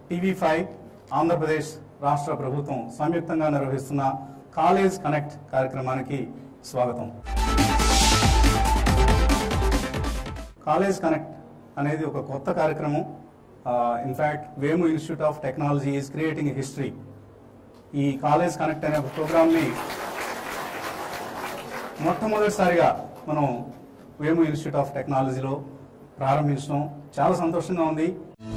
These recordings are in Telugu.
టీవీ5 ఆంధ్రప్రదేశ్ రాష్ట్ర ప్రభుత్వం సంయుక్తంగా నిర్వహిస్తున్న కాలేజ్ కనెక్ట్ కార్యక్రమానికి స్వాగతం. కాలేజ్ కనెక్ట్ అనేది ఒక కొత్త కార్యక్రమం. In fact Vemu institute of technology is creating history. ఈ కాలేజ్ కనెక్ట్ అనే ఒక ప్రోగ్రామ్ని మొట్టమొదటిసారిగా మనం వేము ఇన్స్టిట్యూట్ ఆఫ్ టెక్నాలజీలో ప్రారంభించడం చాలా సంతోషంగా ఉంది.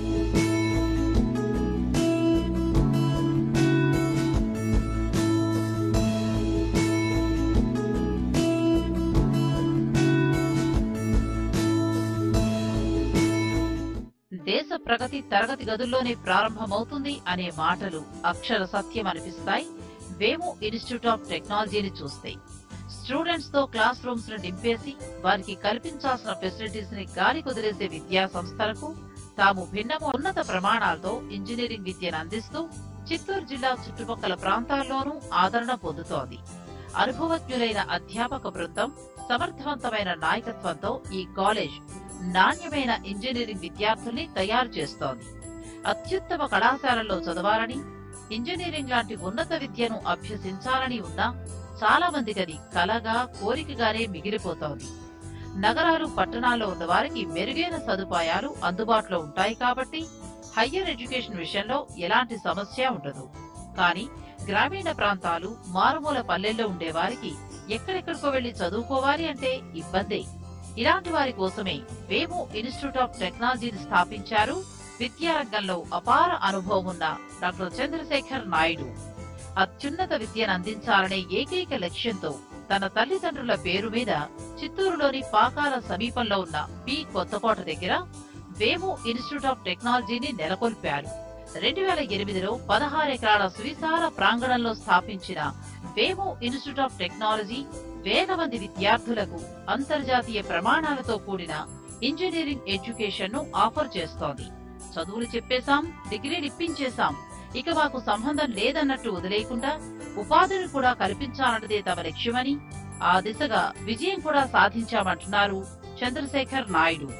దేశ ప్రగతి తరగతి గదుల్లోనే ప్రారంభమవుతుంది అనే మాటలు అక్షర సత్యం అనిపిస్తాయి వేము ఇన్స్టిట్యూట్ ఆఫ్ టెక్నాలజీని చూస్తే. స్టూడెంట్స్ తో క్లాస్ రూమ్స్ ను నింపేసి వారికి కల్పించాల్సిన ఫెసిలిటీస్ ని గాలి కుదిరేసే విద్యా సంస్థలకు తాము భిన్నము ఉన్నత ప్రమాణాలతో ఇంజనీరింగ్ విద్యను అందిస్తూ చిత్తూరు జిల్లా చుట్టుపక్కల ప్రాంతాల్లోనూ ఆదరణ పొందుతోంది. అనుభవజ్ఞులైన అధ్యాపక బృందం, సమర్థవంతమైన నాయకత్వంతో ఈ కాలేజ్ నాణ్యమైన ఇంజనీరింగ్ విద్యార్థుల్ని తయారు చేస్తోంది. అత్యుత్తమ కళాశాలల్లో చదవాలని, ఇంజనీరింగ్ లాంటి ఉన్నత విద్యను అభ్యసించాలని ఉన్నా చాలా మందికి అది కలగా, కోరికగానే మిగిలిపోతోంది. నగరాలు, పట్టణాల్లో ఉన్న వారికి మెరుగైన సదుపాయాలు అందుబాటులో ఉంటాయి కాబట్టి హయ్యర్ ఎడ్యుకేషన్ విషయంలో ఎలాంటి సమస్య ఉండదు. కానీ గ్రామీణ ప్రాంతాలు, మారుమూల పల్లెల్లో ఉండే వారికి ఎక్కడెక్కడికో వెళ్లి చదువుకోవాలి అంటే ఇబ్బందే. ఇలాంటి వారి కోసమే వేము ఇన్స్టిట్యూట్ ఆఫ్ టెక్నాలజీని స్థాపించారు విద్యారంగంలో అపార అనుభవం ఉన్న డాక్టర్ చంద్రశేఖర్ నాయుడు. అత్యున్నత విద్యను అందించాలనే ఏకైక లక్ష్యంతో తన తల్లిదండ్రుల పేరు మీద చిత్తూరులోని పాకాల సమీపంలో ఉన్న పి కొత్తకోట దగ్గర వేము ఇన్స్టిట్యూట్ ఆఫ్ టెక్నాలజీని నెలకొల్పారు. 2008లో 16 ఎకరాల సువిశాల ప్రాంగణంలో స్థాపించిన వేము ఇన్స్టిట్యూట్ ఆఫ్ టెక్నాలజీ వేల మంది విద్యార్థులకు అంతర్జాతీయ ప్రమాణాలతో కూడిన ఇంజనీరింగ్ ఎడ్యుకేషన్ ను ఆఫర్ చేస్తోంది. చదువులు చెప్పేశాం, డిగ్రీలు ఇప్పించేశాం, ఇక మాకు సంబంధం లేదన్నట్టు వదిలేయకుండా ఉపాధిని కూడా కల్పించాలన్నదే తమ లక్ష్యమని, ఆ దిశగా విజయం కూడా సాధించామంటున్నారు చంద్రశేఖర్ నాయుడు.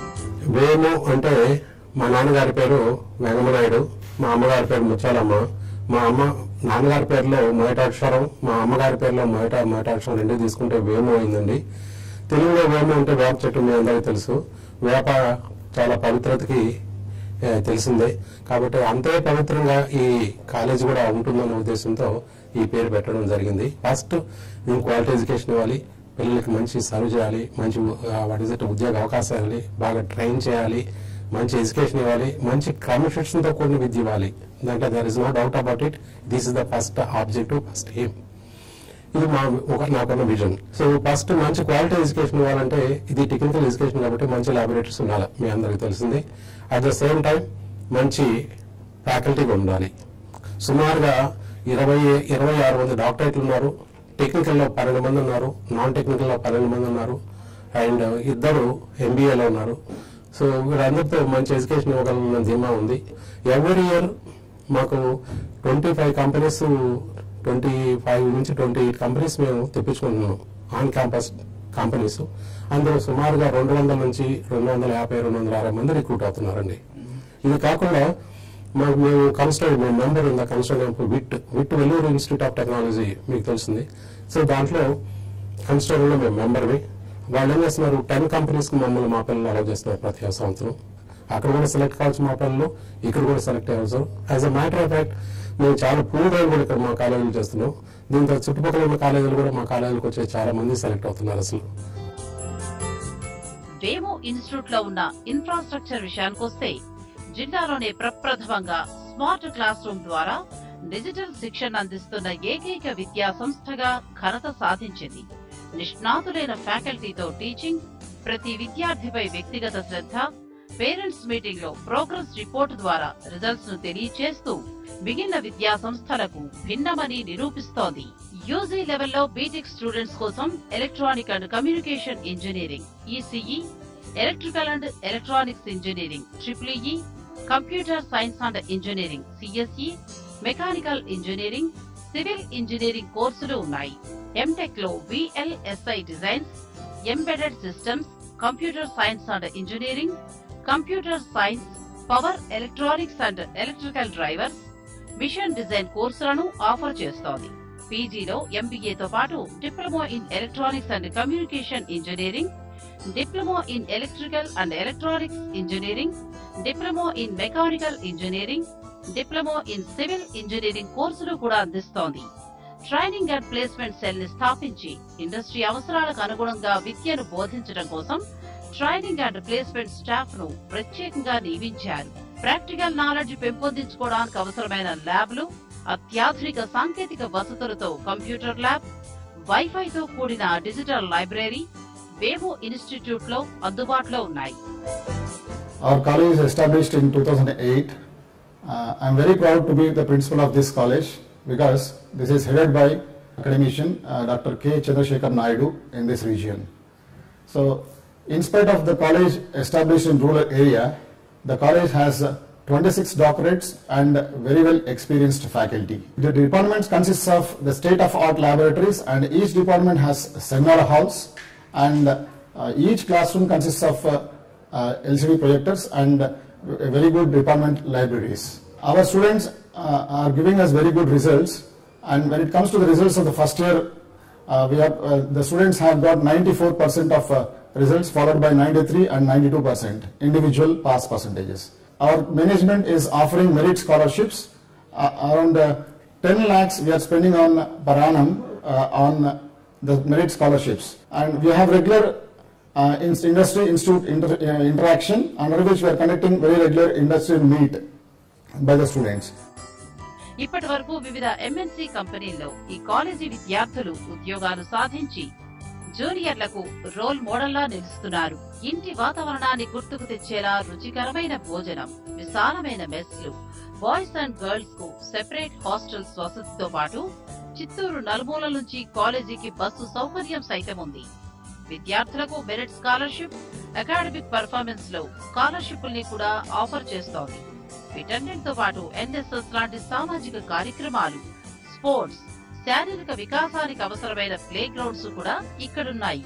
వేము అంటే మా నాన్నగారి పేరు వెంగమనాయుడు, మా అమ్మగారి పేరు ముచ్చాలమ్మ. మా నాన్నగారి పేరులో మొదటాక్షరం, మా అమ్మగారి పేరులో మొదటాక్షరం రెండు తీసుకుంటే వేము అయిందండి. తెలుగులో వేము అంటే వేప చెట్టు మీ అందరికీ తెలుసు. వేప చాలా పవిత్రతకి తెలిసిందే కాబట్టి అంతే పవిత్రంగా ఈ కాలేజ్ కూడా ఉంటుందన్న ఉద్దేశంతో ఈ పేరు పెట్టడం జరిగింది. ఫస్ట్ మేము క్వాలిటీ ఎడ్యుకేషన్ ఇవ్వాలి, పిల్లలకి మంచి సర్వ్ చేయాలి, మంచి ఉద్యోగ అవకాశాలు ఇవ్వాలి, బాగా ట్రైన్ చేయాలి, మంచి ఎడ్యుకేషన్ ఇవ్వాలి, మంచి క్రమశిక్షణతో కూడిన విద్య ఇవ్వాలి. దాంట్లో there is no doubt about it. This is the first objective, first aim. ఇది నాకున్న విజన్. సో ఫస్ట్ మంచి క్వాలిటీ ఎడ్యుకేషన్ ఇవ్వాలంటే ఇది టెక్నికల్ ఎడ్యుకేషన్ కాబట్టి మంచి ల్యాబొరేటరీస్ ఉండాలి, మీ అందరికీ తెలిసింది. అట్ ద సేమ్ టైం మంచి ఫ్యాకల్టీ ఉండాలి. సుమారుగా 26 మంది డాక్టరేట్లు ఉన్నారు, టెక్నికల్లో 12 మంది ఉన్నారు, నాన్ టెక్నికల్లో 12 మంది ఉన్నారు, అండ్ 2 MBAలో ఉన్నారు. సో వీరందరితో మంచి ఎడ్యుకేషన్ ఇవ్వగలన్న ధీమా ఉంది. ఎవ్రీ ఇయర్ మాకు 25 కంపెనీస్, 25 నుంచి 28 కంపెనీస్ మేము తెప్పించుకుంటున్నాం, ఆన్ క్యాంపస్ కంపెనీస్. అందులో సుమారుగా 200 నుంచి 250, 260 మంది రిక్రూట్ అవుతున్నారండి. ఇది కాకుండా మేము మెంబర్ ఉన్న construct VIT Vellore institute of technology మీకు తెలిసింది. సో దాంట్లో కన్స్ట్రక్ట్లో మేము మెంబర్వి. వాళ్ళు ఏం చేస్తున్నారు, 10 కంపెనీస్కి మమ్మల్ని మా పిల్లలు అలౌ చేస్తున్నారు ప్రతి సంవత్సరం. అక్కడ కూడా సెలెక్ట్ కావచ్చు మా పిల్లలు, ఇక్కడ కూడా సెలెక్ట్ అవ్వచ్చు. As a matter of fact మేము చాలా పూర్ కూడా ఇక్కడ మా కాలేజీలు చేస్తున్నాం. దీంతో చుట్టుపక్కల ఉన్న కాలేజీలు కూడా మా కాలేజీలకు వచ్చే చాలా మంది సెలెక్ట్ అవుతున్నారు. అసలు వేము ఇన్స్టిట్యూట్ లో ఉన్న ఇన్ఫ్రాస్ట్రక్చర్ విషయానికొస్తే జిల్లాలోనే ప్రప్రథమంగా స్మార్ట్ క్లాస్ రూమ్ ద్వారా డిజిటల్ శిక్షణ అందిస్తున్న ఏకైక విద్యా సంస్థగా ఘనత సాధించింది. నిష్ణాతులైన ఫ్యాకల్టీతో టీచింగ్, ప్రతి విద్యార్థిపై వ్యక్తిగత శ్రద్ధ, పేరెంట్స్ మీటింగ్ లో ప్రోగ్రెస్ రిపోర్టు ద్వారా రిజల్ట్స్ ను తెలియచేస్తూ మిగిలిన విద్యా సంస్థలకు భిన్నమని నిరూపిస్తోంది. యూజీ లెవెల్లో బీటెక్ స్టూడెంట్స్ కోసం ఎలక్ట్రానిక్ అండ్ కమ్యూనికేషన్ ఇంజనీరింగ్ (ఈసీఈ), electrical and electronics engineering (EEE), computer science and engineering (CSE), mechanical engineering, civil engineering కోర్సులు ఉన్నాయి. ఎంటెక్ లో VLSI designs, embedded systems, computer science and engineering, computer science, power, electronics and electrical drivers, machine design కోర్సులను ఆఫర్ చేస్తోంది. పీజీలో ఎంబీఏతో పాటు diploma in electronics and communication engineering, diploma in electrical and electronics engineering, diploma in mechanical engineering, diploma in civil engineering కోర్సులు కూడా అందిస్తోంది. ట్రైనింగ్ అండ్ ప్లేస్మెంట్ సెల్ ని స్థాపించి ఇండస్ట్రీ అవసరాలకు అనుగుణంగా విద్యను బోధించడం కోసం ట్రైనింగ్ అండ్ ప్లేస్మెంట్ స్టాఫ్ ను ప్రత్యేకంగా నియమించారు. ప్రాక్టికల్ నాలెడ్జ్ పెంపొందించుకోవడానికి అవసరమైన ల్యాబ్లు, అత్యాధునిక సాంకేతిక వసతులతో కంప్యూటర్ ల్యాబ్, వైఫైతో కూడిన డిజిటల్ లైబ్రరీ వేమో ఇన్స్టిట్యూట్ లో అందుబాటులో ఉన్నాయి. Our college is established in 2008. I am very proud to be the principal of this college because this is headed by academician Dr. K. Chandrasekhar Naidu in this region. So, in spite of the college established in rural area, the college has 26 doctorates and very well experienced faculty. The departments consists of the state-of-art laboratories, and each department has seminar halls, and each classroom consists of LCD projectors and very good department libraries. Our students are giving us very good results, and when it comes to the results of the first year, the students have got 94% of results, followed by 93 and 92% individual pass percentages. Our management is offering merit scholarships. Around 10 lakhs we are spending on per annum on the merit scholarships, and we have regular industry institute interaction, under which we are conducting very regular industry meet by the students. ఇప్పటి వరకు వివిధ ఎంఎన్సీ కంపెనీల్లో ఈ కాలేజీ విద్యార్థులు ఉద్యోగాలు సాధించి జూనియర్లకు రోల్ మోడల్లా నిలుస్తున్నారు. ఇంటి వాతావరణాన్ని గుర్తుకు తెచ్చేలా రుచికరమైన భోజనం, విశాలమైన మెస్లు, బాయ్స్ అండ్ గర్ల్స్ కు సెపరేట్ హాస్టల్స్ వసతితో పాటు చిత్తూరు నలుమూల నుంచి కాలేజీకి బస్సు సౌకర్యం సైతం ఉంది. విద్యార్థులకు మెరిట్ స్కాలర్షిప్, అకాడమిక్ పర్ఫార్మెన్స్ లో స్కాలర్షిప్ల్ని కూడా ఆఫర్ చేస్తోంది. వీటన్నిటితో పాటు ఎన్ఎస్ఎస్ లాంటి సామాజిక కార్యక్రమాలు, స్పోర్ట్స్, శారీరక వికాసానికి అవసరమైన ప్లే గ్రౌండ్స్ కూడా ఇక్కడున్నాయి.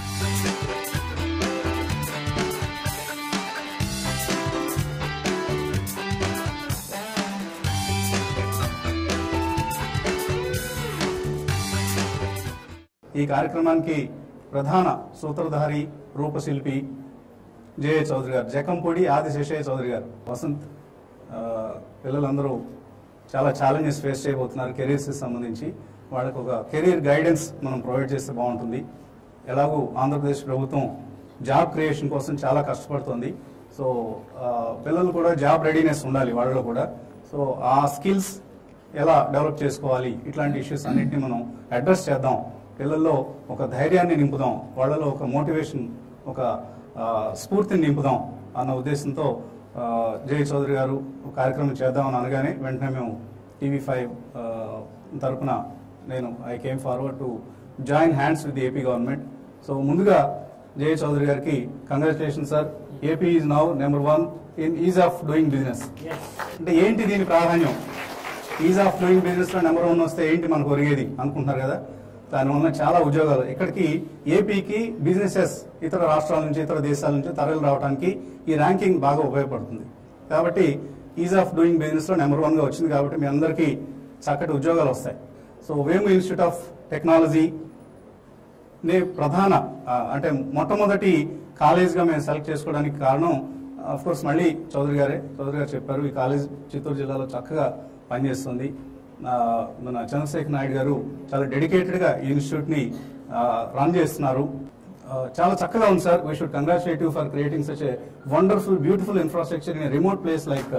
ఈ కార్యక్రమానికి ప్రధాన సూత్రధారి, రూపశిల్పి జే చౌదరి గారు, జకంపూడి ఆదిశేషయ్య చౌదరి గారు. వసంత్ పిల్లలందరూ చాలా ఛాలెంజెస్ ఫేస్ చేయబోతున్నారు కెరీర్స్కి సంబంధించి. వాళ్ళకు ఒక కెరీర్ గైడెన్స్ మనం ప్రొవైడ్ చేస్తే బాగుంటుంది. ఎలాగూ ఆంధ్రప్రదేశ్ ప్రభుత్వం జాబ్ క్రియేషన్ కోసం చాలా కష్టపడుతుంది. సో పిల్లలు కూడా జాబ్ రెడీనెస్ ఉండాలి వాళ్ళలో కూడా. సో ఆ స్కిల్స్ ఎలా డెవలప్ చేసుకోవాలి, ఇట్లాంటి ఇష్యూస్ అన్నింటినీ మనం అడ్రస్ చేద్దాం. పిల్లల్లో ఒక ధైర్యాన్ని నింపుదాం, వాళ్ళలో ఒక మోటివేషన్, ఒక స్ఫూర్తిని నింపుదాం అన్న ఉద్దేశంతో జే చౌదరి గారు కార్యక్రమం చేద్దామని అనగానే వెంటనే మేము TV5 తరఫున I came forward to join hands with the AP government. So ముందుగా జే చౌదరి గారికి congratulation sir. AP is now number 1 in ease of doing business. అంటే ఏంటి దీని ప్రాధాన్యం? ఈజ్ ఆఫ్ డూయింగ్ బిజినెస్ లో నెంబర్ 1 వస్తే ఏంటి మనకు ఒరిగేది అనుకుంటున్నారు కదా. దానివల్ల చాలా ఉద్యోగాలు ఇక్కడికి ఏపీకి బిజినెసెస్ ఇతర రాష్ట్రాల నుంచి, ఇతర దేశాల నుంచి తరలి రావడానికి ఈ ర్యాంకింగ్ బాగా ఉపయోగపడుతుంది. కాబట్టి ఈజ్ ఆఫ్ డూయింగ్ బిజినెస్ లో నెంబర్ 1గా వచ్చింది. కాబట్టి మీ అందరికీ చక్కటి ఉద్యోగాలు వస్తాయి. So Vemu institute of technology ప్రధాన అంటే మొట్టమొదటి కాలేజ్గా మేము సెలెక్ట్ చేసుకోవడానికి కారణం అఫ్ కోర్స్ మళ్ళీ చౌదరి గారు చెప్పారు. ఈ కాలేజ్ చిత్తూరు జిల్లాలో చక్కగా పనిచేస్తుంది. మన చంద్రశేఖర్ నాయుడు గారు చాలా డెడికేటెడ్గా ఈ ఇన్స్టిట్యూట్ని రన్ చేస్తున్నారు. చాలా చక్కగా ఉంది sir. We should congratulate you for creating such a wonderful, beautiful infrastructure in remote place like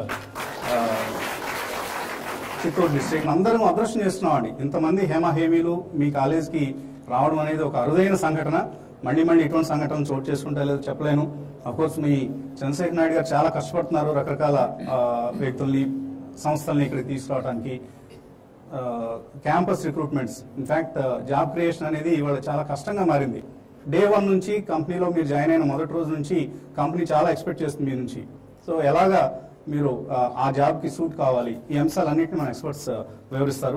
Chittoor district. అందరం అదృష్టం చేస్తున్నామండి. ఇంతమంది హేమహేమీలు మీ కాలేజ్కి రావడం అనేది ఒక అరుదైన సంఘటన. మళ్ళీ ఇటువంటి సంఘటనలు చోటు చేసుకుంటా లేదో చెప్పలేను. అఫ్కోర్స్ మీ చంద్రశేఖర్ నాయుడు గారు చాలా కష్టపడుతున్నారు రకరకాల వ్యక్తుల్ని, సంస్థల్ని ఇక్కడికి తీసుకురావడానికి. Campus recruitments, in fact job creation అనేది ఇవాళ చాలా కష్టంగా మారింది. డే 1 నుంచి కంపెనీలో మీరు జాయిన్ అయిన మొదటి రోజు నుంచి కంపెనీ చాలా ఎక్స్పెక్ట్ చేస్తుంది మీ నుంచి. సో ఎలాగా మీరు ఆ జాబ్కి సూట్ కావాలి, ఈ అంశాలన్నింటినీ మన ఎక్స్పర్ట్స్ వివరిస్తారు.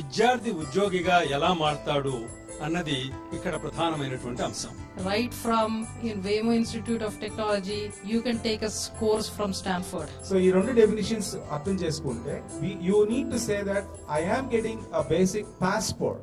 విద్యార్థి ఉద్యోగిగా ఎలా మారతాడు అన్నది ఇక్కడ ప్రధానమైనటువంటి అంశం. Right from in Waymo Institute of Technology, you can take a course from Stanford. So ఈ రెండు డెఫినిషన్స్ అర్థం చేసుకుంటే you need to say that I am getting a basic passport.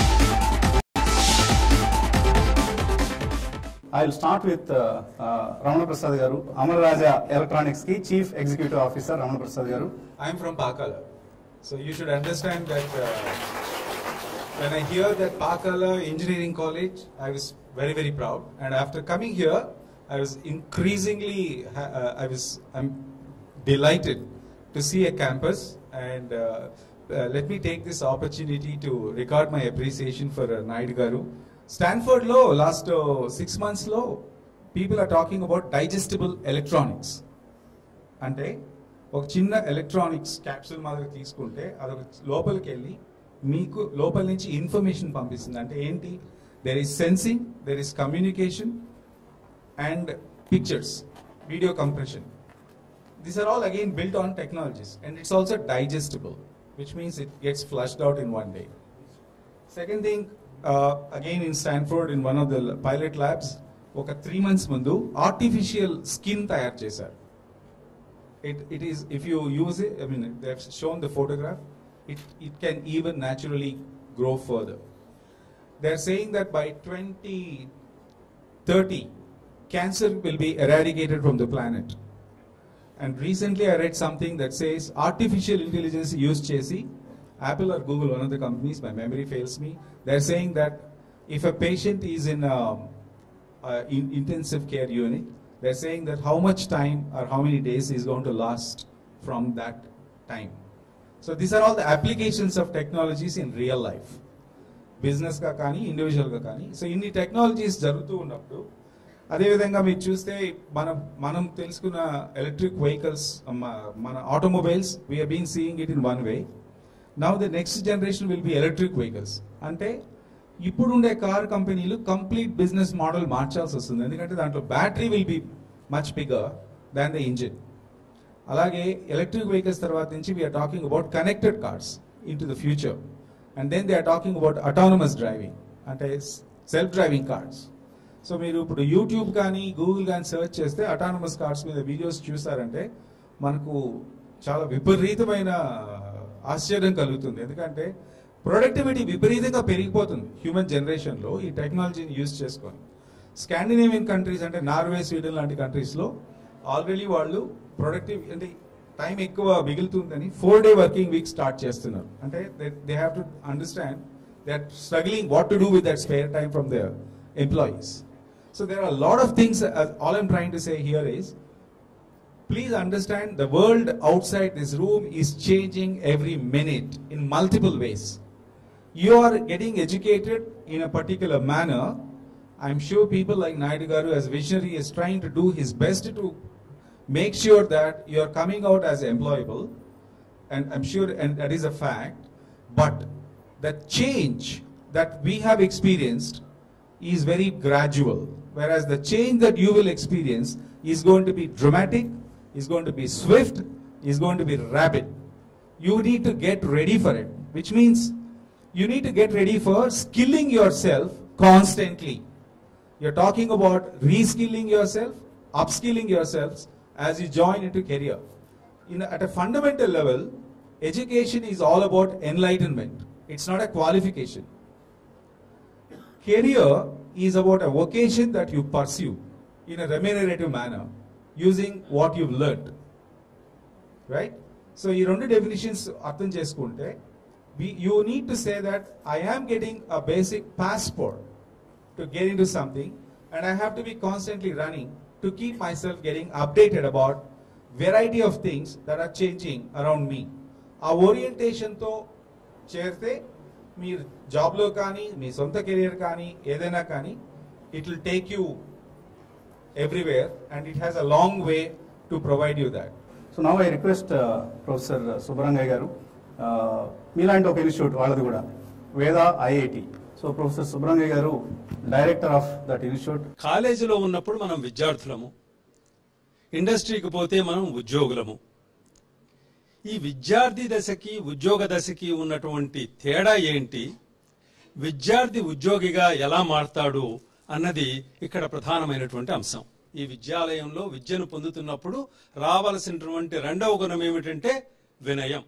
I'll start with Ramana Prasad garu, Amar Raja Electronics ki Chief Executive Officer Ramana Prasad garu. I am from Pakala. So you should understand that when I hear that Pakala Engineering College, I was very, very proud. And after coming here, I was increasingly, I'm delighted to see a campus. And let me take this opportunity to record my appreciation for Naidu garu. Stanford lo last 6 months lo people are talking about digestible electronics. అంటే ఒక చిన్న ఎలక్ట్రానిక్స్ క్యాప్సూల్ మాదిరి తీసుకుంటే అదొక లోపలికి వెళ్ళి మీకు లోపల నుంచి ఇన్ఫర్మేషన్ పంపిస్తుంది. అంటే ఏంటి? There is sensing, there is communication and pictures, video compression. These are all again built on technologies and it's also digestible, which means it gets flushed out in one day. Second thing, again in Stanford in one of the pilot labs, ఒక 3 months ముందు artificial skin తయారు చేశారు. It is, if you use it, I mean they have shown the photograph, it can even naturally grow further. They are saying that by 2030 cancer will be eradicated from the planet. And recently I read something that says artificial intelligence use చేసి Apple or Google, one of the companies, my memory fails me, they're saying that if a patient is in intensive care unit, they're saying that how much time or how many days is going to last from that time. So these are all the applications of technologies in real life. Business ka kani, individual ka kani. So inni technologies jarutu unnappudu అదే విధంగా మీరు చూస్తే మనం తెలుసుకున్న ఎలక్ట్రిక్ వెహికల్స్, మన automobiles, we have been seeing it in one way. Now the next generation will be electric vehicles. అంటే ఇప్పుడుండే కార్ కంపెనీలు కంప్లీట్ బిజినెస్ మోడల్ మార్చాల్సి వస్తుంది. ఎందుకంటే దాంట్లో battery will be much bigger than the engine. అలాగే ఎలక్ట్రిక్ వెహికల్స్ తర్వాత నుంచి we're talking about connected cars into the future. And then they are talking about autonomous driving, అంటే సెల్ఫ్ డ్రైవింగ్ కార్స్. సో మీరు ఇప్పుడు యూట్యూబ్ కానీ గూగుల్ కానీ సెర్చ్ చేస్తే అటానమస్ కార్స్ మీద వీడియోస్ చూసారంటే మనకు చాలా విపరీతమైన ఆశ్చర్యం కలుగుతుంది. ఎందుకంటే ప్రొడక్టివిటీ విపరీతంగా పెరిగిపోతుంది హ్యూమన్ జనరేషన్లో ఈ టెక్నాలజీని యూజ్ చేసుకొని. స్కాండినేవియన్ కంట్రీస్ అంటే నార్వే, స్వీడన్ లాంటి కంట్రీస్లో ఆల్రెడీ వాళ్ళు ప్రొడక్టివ్ అంటే టైం ఎక్కువ మిగులుతుందని 4-day వర్కింగ్ వీక్ స్టార్ట్ చేస్తున్నారు. అంటే they have to understand they are struggling what to do with that spare time from their employees. So there are lot of things. All I'm trying to say here is, please understand the world outside this room is changing every minute in multiple ways. You are getting educated in a particular manner. I'm sure people like Naidu garu as visionary is trying to do his best to make sure that you are coming out as employable, and I'm sure, and that is a fact. But the change that we have experienced is very gradual, whereas the change that you will experience is going to be dramatic, is going to be swift, is going to be rapid. You need to get ready for it, which means you need to get ready for skilling yourself constantly. You're talking about reskilling yourself, upskilling yourselves as you join into career. At a fundamental level, education is all about enlightenment. It's not a qualification. Career is about a vocation that you pursue in a remunerative manner, using what you've learned, right? So ఈ రెండు డెఫినిషన్స్ అర్థం చేసుకుంటే you need to say that I am getting a basic passport to get into something, and I have to be constantly running to keep myself getting updated about variety of things that are changing around me. ఆ ఓరియంటేషన్తో చేరితే మీరు జాబ్లో కానీ మీ సొంత కెరియర్ కానీ ఏదైనా కానీ it will take you everywhere, and it has a long way to provide you that. So now I request Professor Subbarangaya garu, మీలాంటి ఒక ఇన్స్టిట్యూట్ వాళ్ళది కూడా వేద ఐఐటి. సో ప్రొఫెసర్ సుబ్రంగయ్య గారు డైరెక్టర్ ఆఫ్ దట్ ఇన్స్టిట్యూట్. కాలేజీలో ఉన్నప్పుడు మనం విద్యార్థులము, ఇండస్ట్రీకి పోతే మనం ఉద్యోగులము. ఈ విద్యార్థి దశకి ఉద్యోగ దశకి ఉన్నటువంటి తేడా ఏంటి, విద్యార్థి ఉద్యోగిగా ఎలా మారతాడు అన్నది ఇక్కడ ప్రధానమైనటువంటి అంశం. ఈ విద్యాలయంలో విద్యను పొందుతున్నప్పుడు రావాల్సినటువంటి రెండవ గుణం ఏమిటంటే వినయం.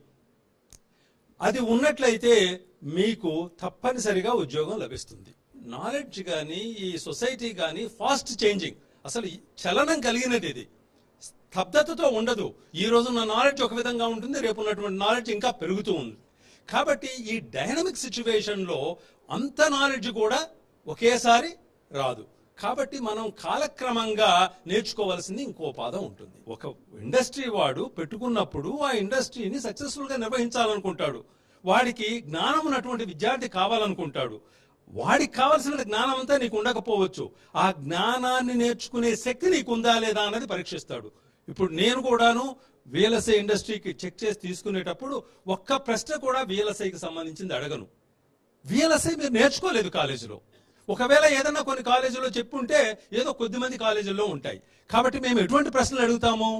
అది ఉన్నట్లయితే మీకు తప్పనిసరిగా ఉద్యోగం లభిస్తుంది. నాలెడ్జ్ కానీ ఈ సొసైటీ కానీ ఫాస్ట్ చేంజింగ్, అసలు చలనం కలిగినది. ఇది స్తబ్దతతో ఉండదు. ఈ రోజున్న నాలెడ్జ్ ఒక విధంగా ఉంటుంది, రేపు ఉన్నటువంటి నాలెడ్జ్ ఇంకా పెరుగుతూ ఉంది. కాబట్టి ఈ డైనమిక్ సిచ్యువేషన్ లో అంత నాలెడ్జ్ కూడా ఒకేసారి రాదు. కాబట్టి మనం కాలక్రమంగా నేర్చుకోవాల్సింది ఇంకో పాదం ఉంటుంది. ఒక ఇండస్ట్రీ వాడు పెట్టుకున్నప్పుడు ఆ ఇండస్ట్రీని సక్సెస్ఫుల్ గా నిర్వహించాలనుకుంటాడు. వాడికి జ్ఞానం ఉన్నటువంటి విద్యార్థి కావాలనుకుంటాడు. వాడికి కావాల్సిన జ్ఞానం అంతా నీకు ఉండకపోవచ్చు. ఆ జ్ఞానాన్ని నేర్చుకునే శక్తి నీకు ఉందా లేదా అన్నది పరీక్షిస్తాడు. ఇప్పుడు నేను కూడాను VLSI ఇండస్ట్రీకి చెక్ చేసి తీసుకునేటప్పుడు ఒక్క ప్రశ్న కూడా VLSIకి సంబంధించింది అడగను. VLSI మీరు నేర్చుకోలేదు కాలేజీలో. ఒకవేళ ఏదన్నా కొన్ని కాలేజీలో చెప్పుంటే ఏదో కొద్దిమంది కాలేజీల్లో ఉంటాయి. కాబట్టి మేము ఎటువంటి ప్రశ్నలు అడుగుతాము?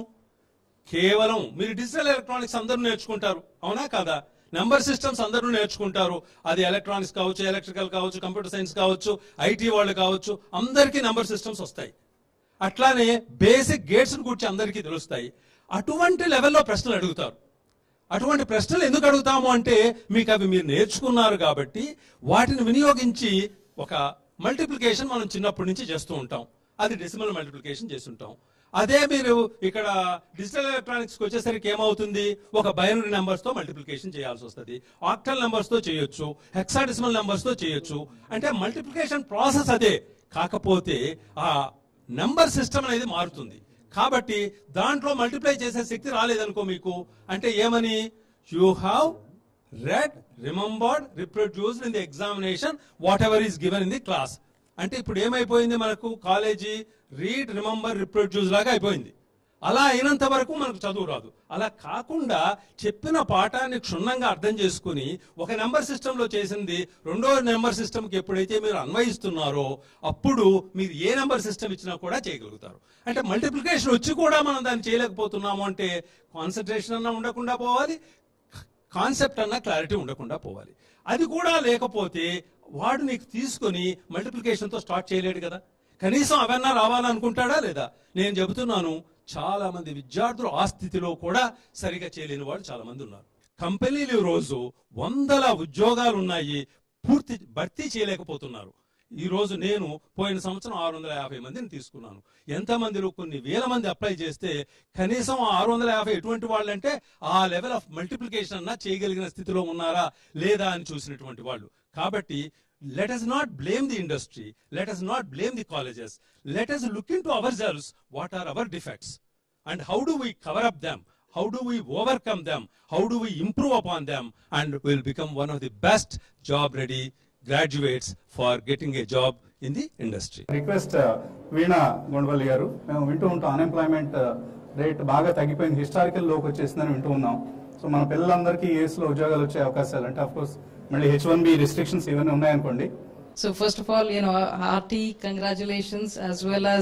కేవలం మీరు డిజిటల్ ఎలక్ట్రానిక్స్ అందరూ నేర్చుకుంటారు, అవునా కాదా? నెంబర్ సిస్టమ్స్ అందరూ నేర్చుకుంటారు. అది ఎలక్ట్రానిక్స్ కావచ్చు, ఎలక్ట్రికల్ కావచ్చు, కంప్యూటర్ సైన్స్ కావచ్చు, IT వాళ్ళు కావచ్చు, అందరికీ నెంబర్ సిస్టమ్స్ వస్తాయి. అట్లానే బేసిక్ గేట్స్ గురించి అందరికీ తెలుస్తాయి. అటువంటి లెవెల్లో ప్రశ్నలు అడుగుతారు. అటువంటి ప్రశ్నలు ఎందుకు అడుగుతాము అంటే మీకు అవి మీరు నేర్చుకున్నారు కాబట్టి వాటిని వినియోగించి ఒక మల్టిప్లికేషన్ మనం చిన్నప్పటి నుంచి చేస్తూ ఉంటాం. అది డెసిమల్ మల్టిప్లికేషన్ చేస్తుంటాం. అదే మీరు ఇక్కడ డిజిటల్ ఎలక్ట్రానిక్స్ కి వచ్చేసరికి ఏమవుతుంది? ఒక బైనరీ నెంబర్స్ తో మల్టిప్లికేషన్ చేయాల్సి వస్తుంది. ఆక్టల్ నెంబర్స్ తో చేయొచ్చు, హెక్సాడెసిమల్ నెంబర్స్ తో చేయొచ్చు. అంటే మల్టిప్లికేషన్ ప్రాసెస్ అదే, కాకపోతే ఆ నెంబర్ సిస్టమ్ అనేది మారుతుంది. కాబట్టి దాంట్లో మల్టిప్లై చేసే శక్తి రాలేదనుకో మీకు, అంటే ఏమని? You have read, remembered, reproduced in the examination whatever is given in the class. అంటే ఇప్పుడు ఏమైపోయింది మనకు? కాలేజీ రీడ్, రిమెంబర్, రిప్రొడ్యూస్ లాగా అయిపోయింది. అలా అయినంత వరకు మనకు చదువు రాదు. అలా కాకుండా చెప్పిన పాఠాన్ని క్షుణ్ణంగా అర్థం చేసుకుని ఒక నెంబర్ సిస్టంలో చేసింది రెండో నెంబర్ సిస్టమ్కి ఎప్పుడైతే మీరు అన్వయిస్తున్నారో అప్పుడు మీరు ఏ నెంబర్ సిస్టమ్ ఇచ్చినా కూడా చేయగలుగుతారు. అంటే మల్టిప్లికేషన్ వచ్చి కూడా మనం దాన్ని చేయలేకపోతున్నాము అంటే కాన్సన్ట్రేషన్ అన్నా ఉండకుండా పోవాలి, కాన్సెప్ట్ అన్న క్లారిటీ ఉండకుండా పోవాలి. అది కూడా లేకపోతే వాడు నీకు తీసుకొని మల్టిప్లికేషన్ తో స్టార్ట్ చేయలేడు కదా. కనీసం అవన్నా రావాలనుకుంటాడా లేదా? నేను చెబుతున్నాను, చాలా మంది విద్యార్థులు ఆ స్థితిలో కూడా సరిగా చేయలేని వాళ్ళు చాలా మంది ఉన్నారు. కంపెనీలు ఈ రోజు 100 ఉద్యోగాలు ఉన్నాయి, పూర్తి భర్తీ చేయలేకపోతున్నారు. ఈ రోజు నేను పోయిన సంవత్సరం 650 మందిని తీసుకున్నాను. ఎంతమందిలో కొన్ని వేల మంది అప్లై చేస్తే కనీసం 650 ఎటువంటి వాళ్ళంటే ఆ లెవెల్ ఆఫ్ మల్టిప్లికేషన్ అన్నా చేయగలిగిన స్థితిలో ఉన్నారా లేదా అని చూసినటువంటి వాళ్ళు. కాబట్టి let us not blame the industry, let us not blame the colleges, let us look into ourselves, what are our defects and how do we cover up them, how do we overcome them, how do we improve upon them, and we'll become one of the best job ready graduates for getting a job in the industry. Request Veena Gondavalli garu, మేము వింటూ ఉంటాం అన్ఎంప్లాయ్మెంట్ రేట్ బాగా తగ్గిపోయింది, హిస్టారికల్ లోకి వచ్చేసిందని వింటూ ఉన్నాం. సో మన పిల్లలందరికీ యూఎస్ లో ఉద్యోగాలు వచ్చే అవకాశాలు అంటే అఫ్ కోర్స్ మళ్ళీ H1B restrictions ఇవన్నీ ఉన్నాయనుకోండి. So first of all, hearty congratulations as well as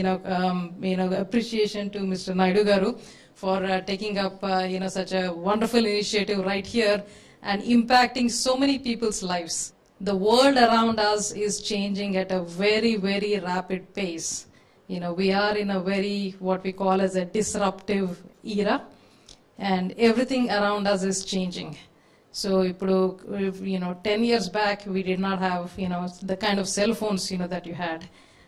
appreciation to Mr. Naidu Garu for taking up such a wonderful initiative right here and impacting so many people's lives. The world around us is changing at a very, very rapid pace. We are in a very what we call as a disruptive era, and everything around us is changing. So, 10 years back, we did not have, the kind of cell phones, that you had.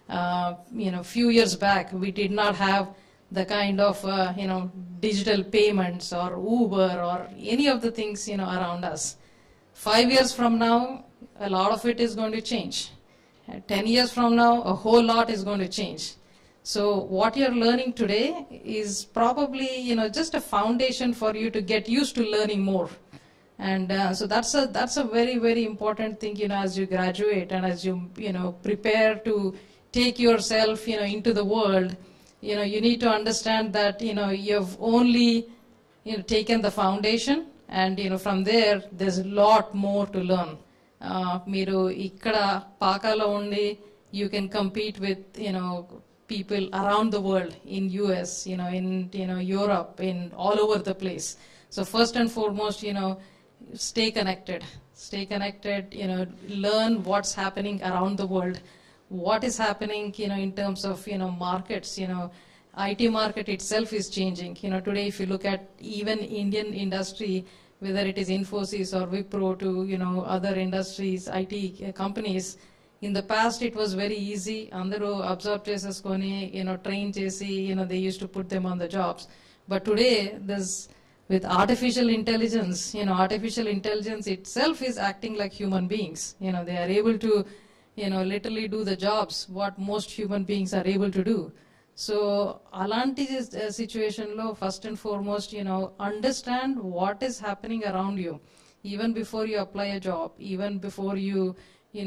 Few years back, we did not have the kind of, digital payments or Uber or any of the things, around us. 5 years from now, a lot of it is going to change. 10 years from now, a whole lot is going to change. So, what you're learning today is probably, just a foundation for you to get used to learning more. And so that's a very, very important thing, as you graduate and as you, prepare to take yourself, into the world, you need to understand that, you've only, taken the foundation and, from there, there's a lot more to learn. Meeru ikkada paakalo undi, you can compete with, people around the world, in US, in Europe, in all over the place. So first and foremost, stay connected. Stay connected, learn what's happening around the world, what is happening, in terms of, markets, IT market itself is changing. Today if you look at even Indian industry, whether it is Infosys or Wipro to, other industries, IT companies, in the past it was very easy. Andaru absorb cheseskoni, train chesi, they used to put them on the jobs. But today with artificial intelligence, artificial intelligence itself is acting like human beings. They are able to, literally do the jobs what most human beings are able to do. So, alanti situation lo, first and foremost, understand what is happening around you, even before you apply a job, even before you,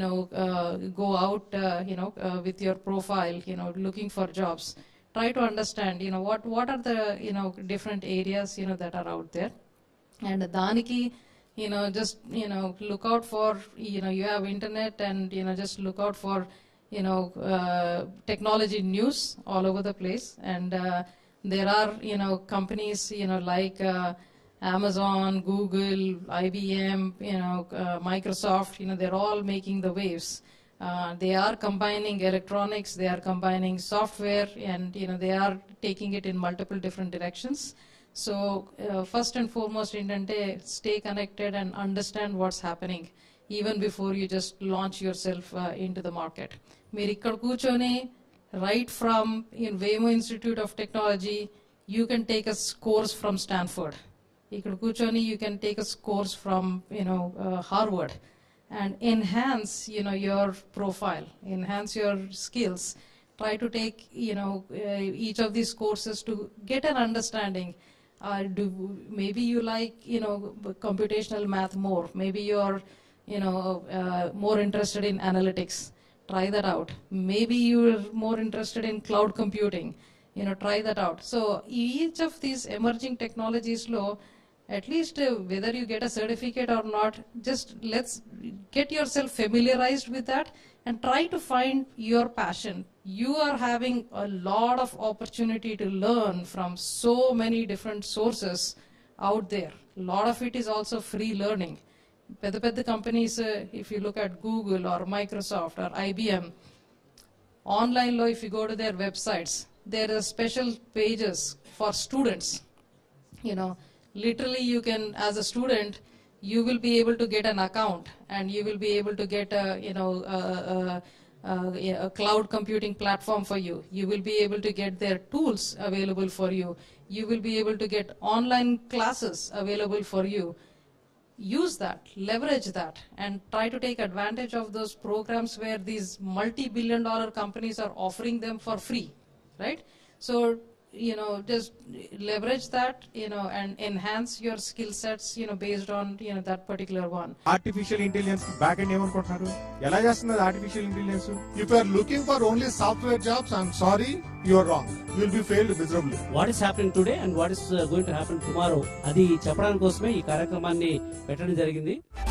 go out, with your profile, looking for jobs. Try to understand, what are the, different areas, that are out there. And daniki, just, look out for, you have internet and, just look out for, technology news all over the place. And there are, companies, like Amazon, Google, IBM, Microsoft, they're all making the waves. They are combining electronics, they are combining software, and they are taking it in multiple different directions. So first and foremost, stay connected and understand what's happening, even before you just launch yourself into the market. Meer ikkada kuchoni, right from Waymo Institute of Technology, you can take a course from Stanford. Ikkada kuchoni, you can take a course from Harvard, and enhance your profile, enhance your skills. Try to take each of these courses to get an understanding. Maybe you like computational math more. Maybe you're more interested in analytics. Try that out. Maybe you're more interested in cloud computing. Try that out. So each of these emerging technologies at least whether you get a certificate or not, just let's get yourself familiarized with that and try to find your passion. You are having a lot of opportunity to learn from so many different sources out there. A lot of it is also free learning. Pedda companies, if you look at Google or Microsoft or IBM, online if you go to their websites, there are special pages for students. Literally you can, as a student, you will be able to get an account and you will be able to get a cloud computing platform for you. You will be able to get their tools available for you. You will be able to get online classes available for you. Use that, leverage that, and try to take advantage of those programs where these multi-billion-dollar companies are offering them for free, right? So, just leverage that, and enhance your skill sets, based on, that particular one. Artificial intelligence, back end ela chestunadi artificial intelligence. If you are looking for only software jobs, I'm sorry, you are wrong. You will be failed miserably. What is happening today and what is going to happen tomorrow? Adi చెప్పడానికి కోసమే ఈ కార్యక్రమాన్ని పెట్టడం జరిగింది.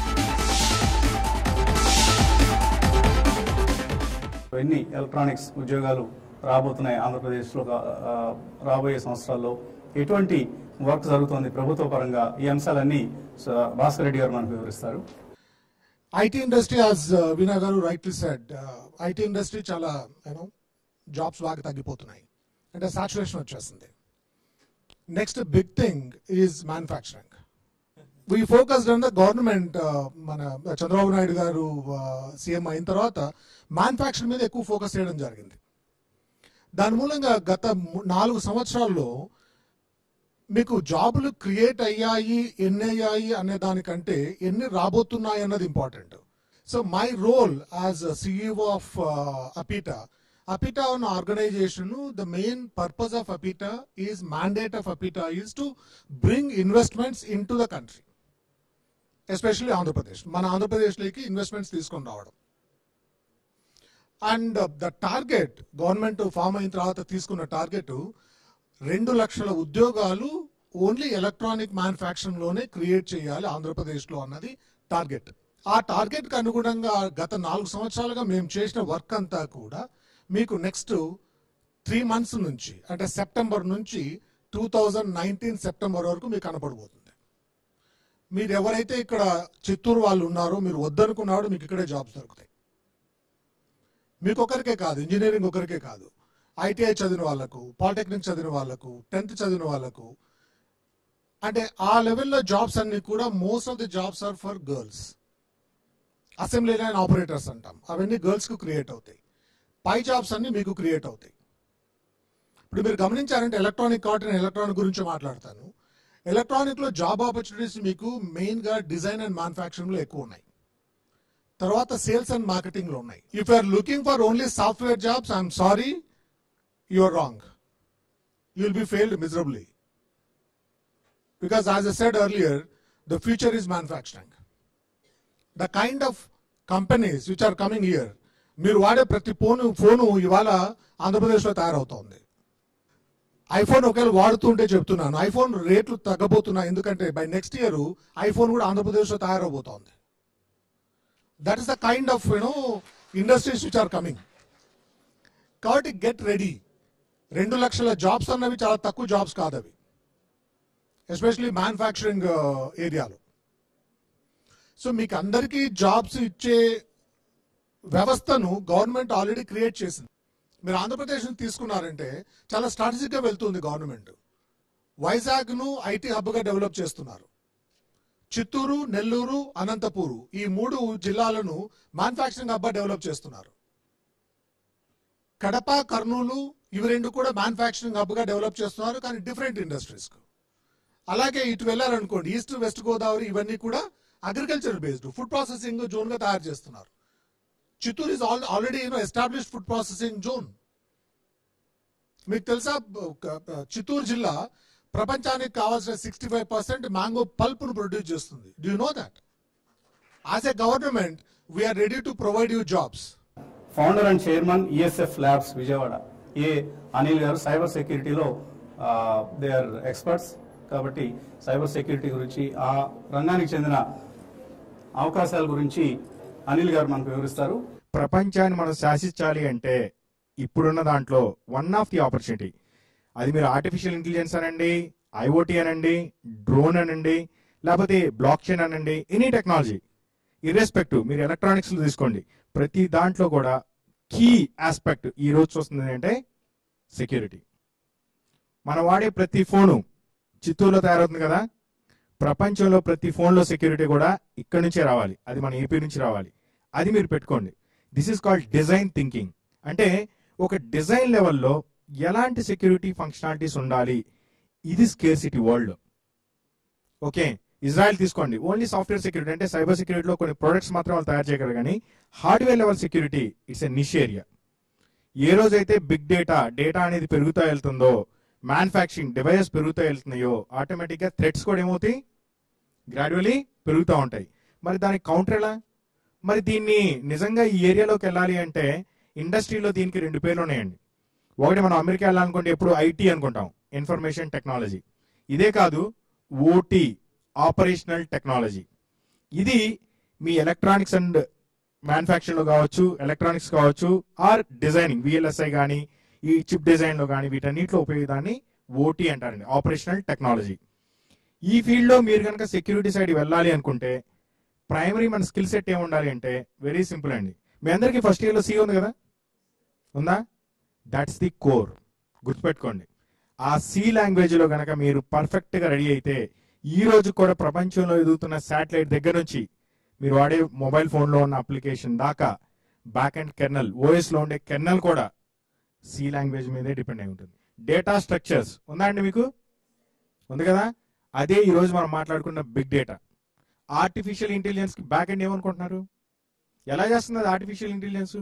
ఎన్ని ఎలక్ట్రానిక్స్ ఉద్యోగాలు రాబోతున్నాయి ఆంధ్రప్రదేశ్లో రాబోయే సంవత్సరాల్లో, ఎటువంటి వర్క్ జరుగుతోంది ప్రభుత్వ పరంగా, ఈ అంశాలన్నీ భాస్కర్ రెడ్డి గారు మనకు వివరిస్తారు. IT industry, as Veena garu rightly said, IT industry chala jobs baga taggipotunnayi ante saturation vachesindi. Next big thing is manufacturing. We focused on the government, mana Chandrababu Naidu garu CM ayin tarvata manufacturing మీద ఎక్కువ ఫోకస్ చేయడం జరిగింది. దాని మూలంగా గత 4 సంవత్సరాల్లో మీకు జాబులు క్రియేట్ అయ్యాయి, ఎన్ని అయ్యాయి అనే దానికంటే ఎన్ని రాబోతున్నాయి అన్నది important. So my role as CEO of APITA an organization, the main purpose of APITA is, mandate of APITA is to bring investments into the country, especially Andhra Pradesh. మన ఆంధ్రప్రదేశ్లోకి ఇన్వెస్ట్మెంట్స్ తీసుకొని రావడం. And the target government form అయిన తర్వాత తీసుకున్న టార్గెట్ 2 లక్షల ఉద్యోగాలు ఓన్లీ ఎలక్ట్రానిక్ మ్యానుఫ్యాక్చరింగ్ లోనే క్రియేట్ చేయాలి ఆంధ్రప్రదేశ్లో అన్నది టార్గెట్. ఆ టార్గెట్ కి అనుగుణంగా గత 4 సంవత్సరాలుగా మేము చేసిన వర్క్ అంతా కూడా మీకు నెక్స్ట్ 3 months నుంచి అంటే సెప్టెంబర్ నుంచి 2019 సెప్టెంబర్ వరకు మీకు కనపడబోతుంది. మీరు ఎవరైతే ఇక్కడ చిత్తూరు వాళ్ళు ఉన్నారో, మీరు వద్దనుకున్నారో మీకు ఇక్కడే జాబ్స్ దొరుకుతాయి. మీకు ఒకరికే కాదు, ఇంజనీరింగ్ ఒకరికే కాదు, ఐటీఐ చదివిన వాళ్ళకు, పాలిటెక్నిక్ చదివిన వాళ్ళకు, 10th చదివిన వాళ్ళకు, అంటే ఆ లెవెల్లో జాబ్స్ అన్ని కూడా most of the jobs are for girls. Assembly line operators అంటాం, అవన్నీ గర్ల్స్కు క్రియేట్ అవుతాయి. పై జాబ్స్ అన్ని మీకు క్రియేట్ అవుతాయి. ఇప్పుడు మీరు గమనించారంటే ఎలక్ట్రానిక్ కాబట్టి నేను ఎలక్ట్రానిక్ గురించి మాట్లాడతాను. ఎలక్ట్రానిక్లో జాబ్ ఆపర్చునిటీస్ మీకు మెయిన్గా డిజైన్ అండ్ మ్యానుఫ్యాక్చరింగ్లో ఎక్కువ ఉన్నాయి. తర్వాత సేల్స్ అండ్ మార్కెటింగ్లో ఉన్నాయి. If you are looking for only software jobs, I'm sorry, you are wrong. You will be failed miserably. Because as I said earlier, the future is manufacturing. The kind of companies which are coming here, మీరు వాడే ప్రతి ఫోను ఇవాళ ఆంధ్రప్రదేశ్లో తయారవుతోంది. ఐఫోన్ ఒకవేళ వాడుతుంటే చెప్తున్నాను, ఐఫోన్ రేట్లు తగ్గబోతున్నాయి. ఎందుకంటే బై నెక్స్ట్ ఇయర్ ఐఫోన్ కూడా ఆంధ్రప్రదేశ్లో తయారవబోతోంది. That is the kind of industries which are coming. కాబట్టి గెట్ రెడీ. 2 లక్షల జాబ్స్ అన్నవి చాలా తక్కువ జాబ్స్ కాదు అవి, ఎస్పెషలీ మ్యానుఫ్యాక్చరింగ్ ఏరియాలో. సో మీకు అందరికీ జాబ్స్ ఇచ్చే వ్యవస్థను గవర్నమెంట్ ఆల్రెడీ క్రియేట్ చేసింది. మీరు ఆంధ్రప్రదేశ్ తీసుకున్నారంటే చాలా స్ట్రాటజిక్గా వెళ్తుంది గవర్నమెంట్. వైజాగ్ను ఐటీ హబ్గా డెవలప్ చేస్తున్నారు. చిత్తూరు, నెల్లూరు, అనంతపూరు ఈ 3 జిల్లాలను మ్యానుఫ్యాక్చరింగ్ హబ్గా డెవలప్ చేస్తున్నారు. కడప, కర్నూలు ఇవి 2 కూడా మ్యానుఫ్యాక్చరింగ్ హబ్గా డెవలప్ చేస్తున్నారు, కానీ డిఫరెంట్ ఇండస్ట్రీస్కు. అలాగే ఇటు వెళ్ళారనుకోండి, ఈస్ట్ వెస్ట్ గోదావరి ఇవన్నీ కూడా అగ్రికల్చర్ బేస్డ్ ఫుడ్ ప్రాసెసింగ్ జోన్గా తయారు చేస్తున్నారు. Chittoor is already established food processing zone. మీకు తెలుసా, చిత్తూరు జిల్లా ప్రపంచానికి కావాల్సిన 65% మ్యాంగో పల్ప్ను ప్రొడ్యూస్ చేస్తుంది. Do you know that? As a government we're ready to provide you jobs. Founder and chairman ESF labs Vijayawada Anil garu cyber సెక్యూరిటీలో దే ఆర్ ఎక్స్పర్ట్స్. కాబట్టి సైబర్ సెక్యూరిటీ గురించి, ఆ రంగానికి చెందిన అవకాశాల గురించి అనిల్ గారు మనకు వివరిస్తారు. ప్రపంచాన్ని మనం శాసించాలి అంటే ఇప్పుడున్న దాంట్లో వన్ ఆఫ్ ది ఆపర్చునిటీ, అది మీరు ఆర్టిఫిషియల్ ఇంటెలిజెన్స్ అనండి, ఐఓటీ అనండి, డ్రోన్ అనండి, లేకపోతే బ్లాక్ చైన్ అనండి, ఎనీ టెక్నాలజీ ఇర్రెస్పెక్టివ్, మీరు ఎలక్ట్రానిక్స్లో తీసుకోండి, ప్రతి దాంట్లో కూడా కీ ఆస్పెక్ట్ ఈ రోజు చూస్తుంది అంటే సెక్యూరిటీ. మనం వాడే ప్రతి ఫోను చిత్తూరులో తయారవుతుంది కదా, ప్రపంచంలో ప్రతి ఫోన్లో సెక్యూరిటీ కూడా ఇక్కడి నుంచే రావాలి, అది మన ఏపీ నుంచి రావాలి. అది మీరు పెట్టుకోండి. This is called design thinking. అంటే ఒక డిజైన్ లెవెల్లో ఎలాంటి సెక్యూరిటీ ఫంక్షనాలిటీస్ ఉండాలి, ఇది స్కేర్సిటీ వరల్డ్. ఓకే, ఇజ్రాయెల్ తీసుకోండి, ఓన్లీ సాఫ్ట్వేర్ సెక్యూరిటీ అంటే సైబర్ సెక్యూరిటీలో కొన్ని ప్రొడక్ట్స్ మాత్రం వాళ్ళు తయారు చేయగలరు, కానీ hardware level security it's a niche area. ఏ రోజైతే బిగ్ డేటా అనేది పెరుగుతూ వెళ్తుందో, మ్యానుఫ్యాక్చరింగ్ డివైజెస్ పెరుగుతూ వెళ్తున్నాయో, ఆటోమేటిక్గా థ్రెట్స్ కూడా ఏమవుతాయి, గ్రాడ్యువలీ పెరుగుతూ ఉంటాయి. మరి దానికి కౌంటర్ ఎలా? మరి దీన్ని నిజంగా ఈ ఏరియాలోకి వెళ్ళాలి అంటే ఇండస్ట్రీలో దీనికి 2 పేర్లు ఉన్నాయండి. ఒకటి మనం అమెరికా వెళ్ళాలనుకుంటే ఎప్పుడు ఐటీ అనుకుంటాం, ఇన్ఫర్మేషన్ టెక్నాలజీ. ఇదే కాదు, ఓటీ, ఆపరేషనల్ టెక్నాలజీ. ఇది మీ ఎలక్ట్రానిక్స్ అండ్ మ్యానుఫ్యాక్చరింగ్లో కావచ్చు, ఎలక్ట్రానిక్స్ కావచ్చు, ఆర్ డిజైనింగ్ విఎల్ఎస్ఐ కానీ ఈ చిప్ డిజైన్లో కానీ వీటన్నిటిలో ఉపయోగాన్ని ఓటీ అంటారండి, ఆపరేషనల్ టెక్నాలజీ. ఈ ఫీల్డ్లో మీరు కనుక సెక్యూరిటీ సైడ్ వెళ్ళాలి అనుకుంటే ప్రైమరీ మన స్కిల్ సెట్ ఏమి ఉండాలి అంటే వెరీ సింపుల్ అండి. మీ అందరికీ ఫస్ట్ ఇయర్లో సి ఉంది కదా, ఉందా? That's the core. గుర్తుపెట్టుకోండి, ఆ సి లాంగ్వేజ్లో కనుక మీరు పర్ఫెక్ట్గా రెడీ అయితే ఈ రోజు కూడా ప్రపంచంలో ఎదుగుతున్న శాటిలైట్ దగ్గర నుంచి మీరు వాడే మొబైల్ ఫోన్లో ఉన్న అప్లికేషన్ దాకా బ్యాక్ అండ్ కెర్నల్, ఓఎస్లో ఉండే కెర్నల్ కూడా సి లాంగ్వేజ్ మీదే డిపెండ్ అయి ఉంటుంది. డేటా స్ట్రక్చర్స్ ఉందా అండి మీకు? ఉంది కదా. అదే ఈరోజు మనం మాట్లాడుకున్న బిగ్ డేటా. ఆర్టిఫిషియల్ ఇంటెలిజెన్స్కి బ్యాక్ ఎండ్ ఏమనుకుంటున్నారు? ఎలా చేస్తుంది అది ఆర్టిఫిషియల్ ఇంటెలిజెన్స్?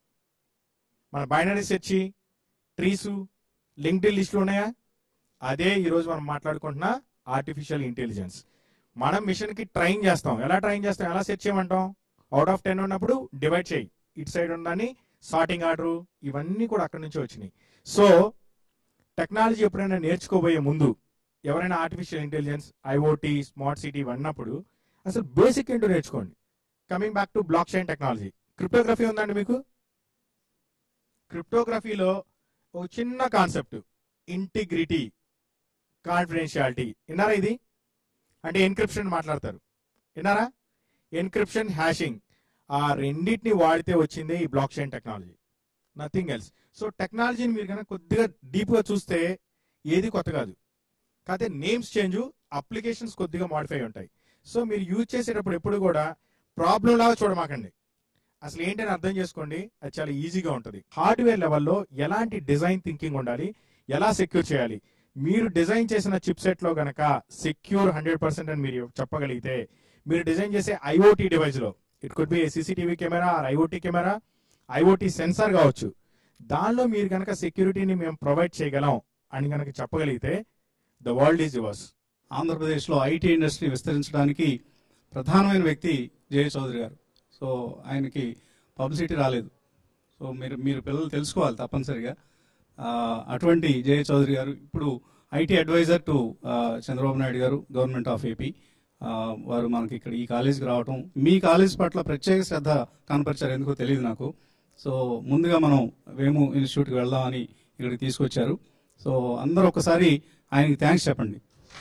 మన బైనరీ సెర్చ్, ట్రీసు, లింక్డ్ఇన్ లిస్టులు ఉన్నాయా? అదే ఈరోజు మనం మాట్లాడుకుంటున్న ఆర్టిఫిషియల్ ఇంటెలిజెన్స్. మనం మిషన్కి ట్రైన్ చేస్తాం. ఎలా ట్రైన్ చేస్తాం, ఎలా సెర్చ్ చేయమంటాం? అవుట్ ఆఫ్ 10 ఉన్నప్పుడు డివైడ్ చేయి, ఇటు సైడ్ ఉందని సార్టింగ్ ఆర్డరు, ఇవన్నీ కూడా అక్కడి నుంచి వచ్చినాయి. సో టెక్నాలజీ ఎప్పుడైనా నేర్చుకోబోయే ముందు ఎవరైనా artificial intelligence, IoT, smart city అన్నప్పుడు అసలు బేసిక్ ఏంటో నేర్చుకోండి. Coming back to blockchain technology. Cryptography ఉందండి మీకు? క్రిప్టోగ్రఫీలో ఒక చిన్న కాన్సెప్ట్, ఇంటిగ్రిటీ, కాన్ఫిడెన్షియాలిటీ. విన్నారా? ఇది అంటే ఎన్క్రిప్షన్ మాట్లాడతారు, విన్నారా? ఎన్క్రిప్షన్, హ్యాషింగ్, ఆ రెండింటిని వాడితే వచ్చిందే ఈ blockchain technology, nothing else. So టెక్నాలజీని మీరు కనుక కొద్దిగా డీప్గా చూస్తే ఏది కొత్త కాదు, కాకపోతే నేమ్స్ చేంజ్, అప్లికేషన్స్ కొద్దిగా మాడిఫై ఉంటాయి. సో మీరు యూజ్ చేసేటప్పుడు ఎప్పుడు కూడా ప్రాబ్లం లాగా చూడమాకండి, అసలు ఏంటని అర్థం చేసుకోండి. అది చాలా ఈజీగా ఉంటుంది. హార్డ్వేర్ లెవెల్లో ఎలాంటి డిజైన్ థింకింగ్ ఉండాలి, ఎలా సెక్యూర్ చేయాలి, మీరు డిజైన్ చేసిన చిప్ సెట్ లో గనక సెక్యూర్ 100% అని మీరు చెప్పగలిగితే, మీరు డిజైన్ చేసే ఐఓటీ డివైస్ లో, it could be CCTV camera, IoT camera, IoT sensor కావచ్చు, దానిలో మీరు కనుక సెక్యూరిటీని మేము ప్రొవైడ్ చేయగలం అని కనుక చెప్పగలిగితే ద వరల్డ్ ఈజ్ యువర్స్. ఆంధ్రప్రదేశ్లో ఐటీ ఇండస్ట్రీ విస్తరించడానికి ప్రధానమైన వ్యక్తి జయ చౌదరి గారు. సో ఆయనకి పబ్లిసిటీ రాలేదు. సో మీరు పిల్లలు తెలుసుకోవాలి తప్పనిసరిగా. అటువంటి జయ చౌదరి గారు ఇప్పుడు IT advisor to Chandrababu Naidu garu, government of AP. వారు మనకి ఇక్కడ ఈ కాలేజీకి రావటం, మీ కాలేజ్ పట్ల ప్రత్యేక శ్రద్ధ కనపరిచారు, ఎందుకో తెలియదు నాకు. సో ముందుగా మనం వేము ఇన్స్టిట్యూట్కి వెళ్దామని ఇక్కడికి తీసుకొచ్చారు. సో అందరూ ఒకసారి ఆయనకి థ్యాంక్స్ చెప్పండి.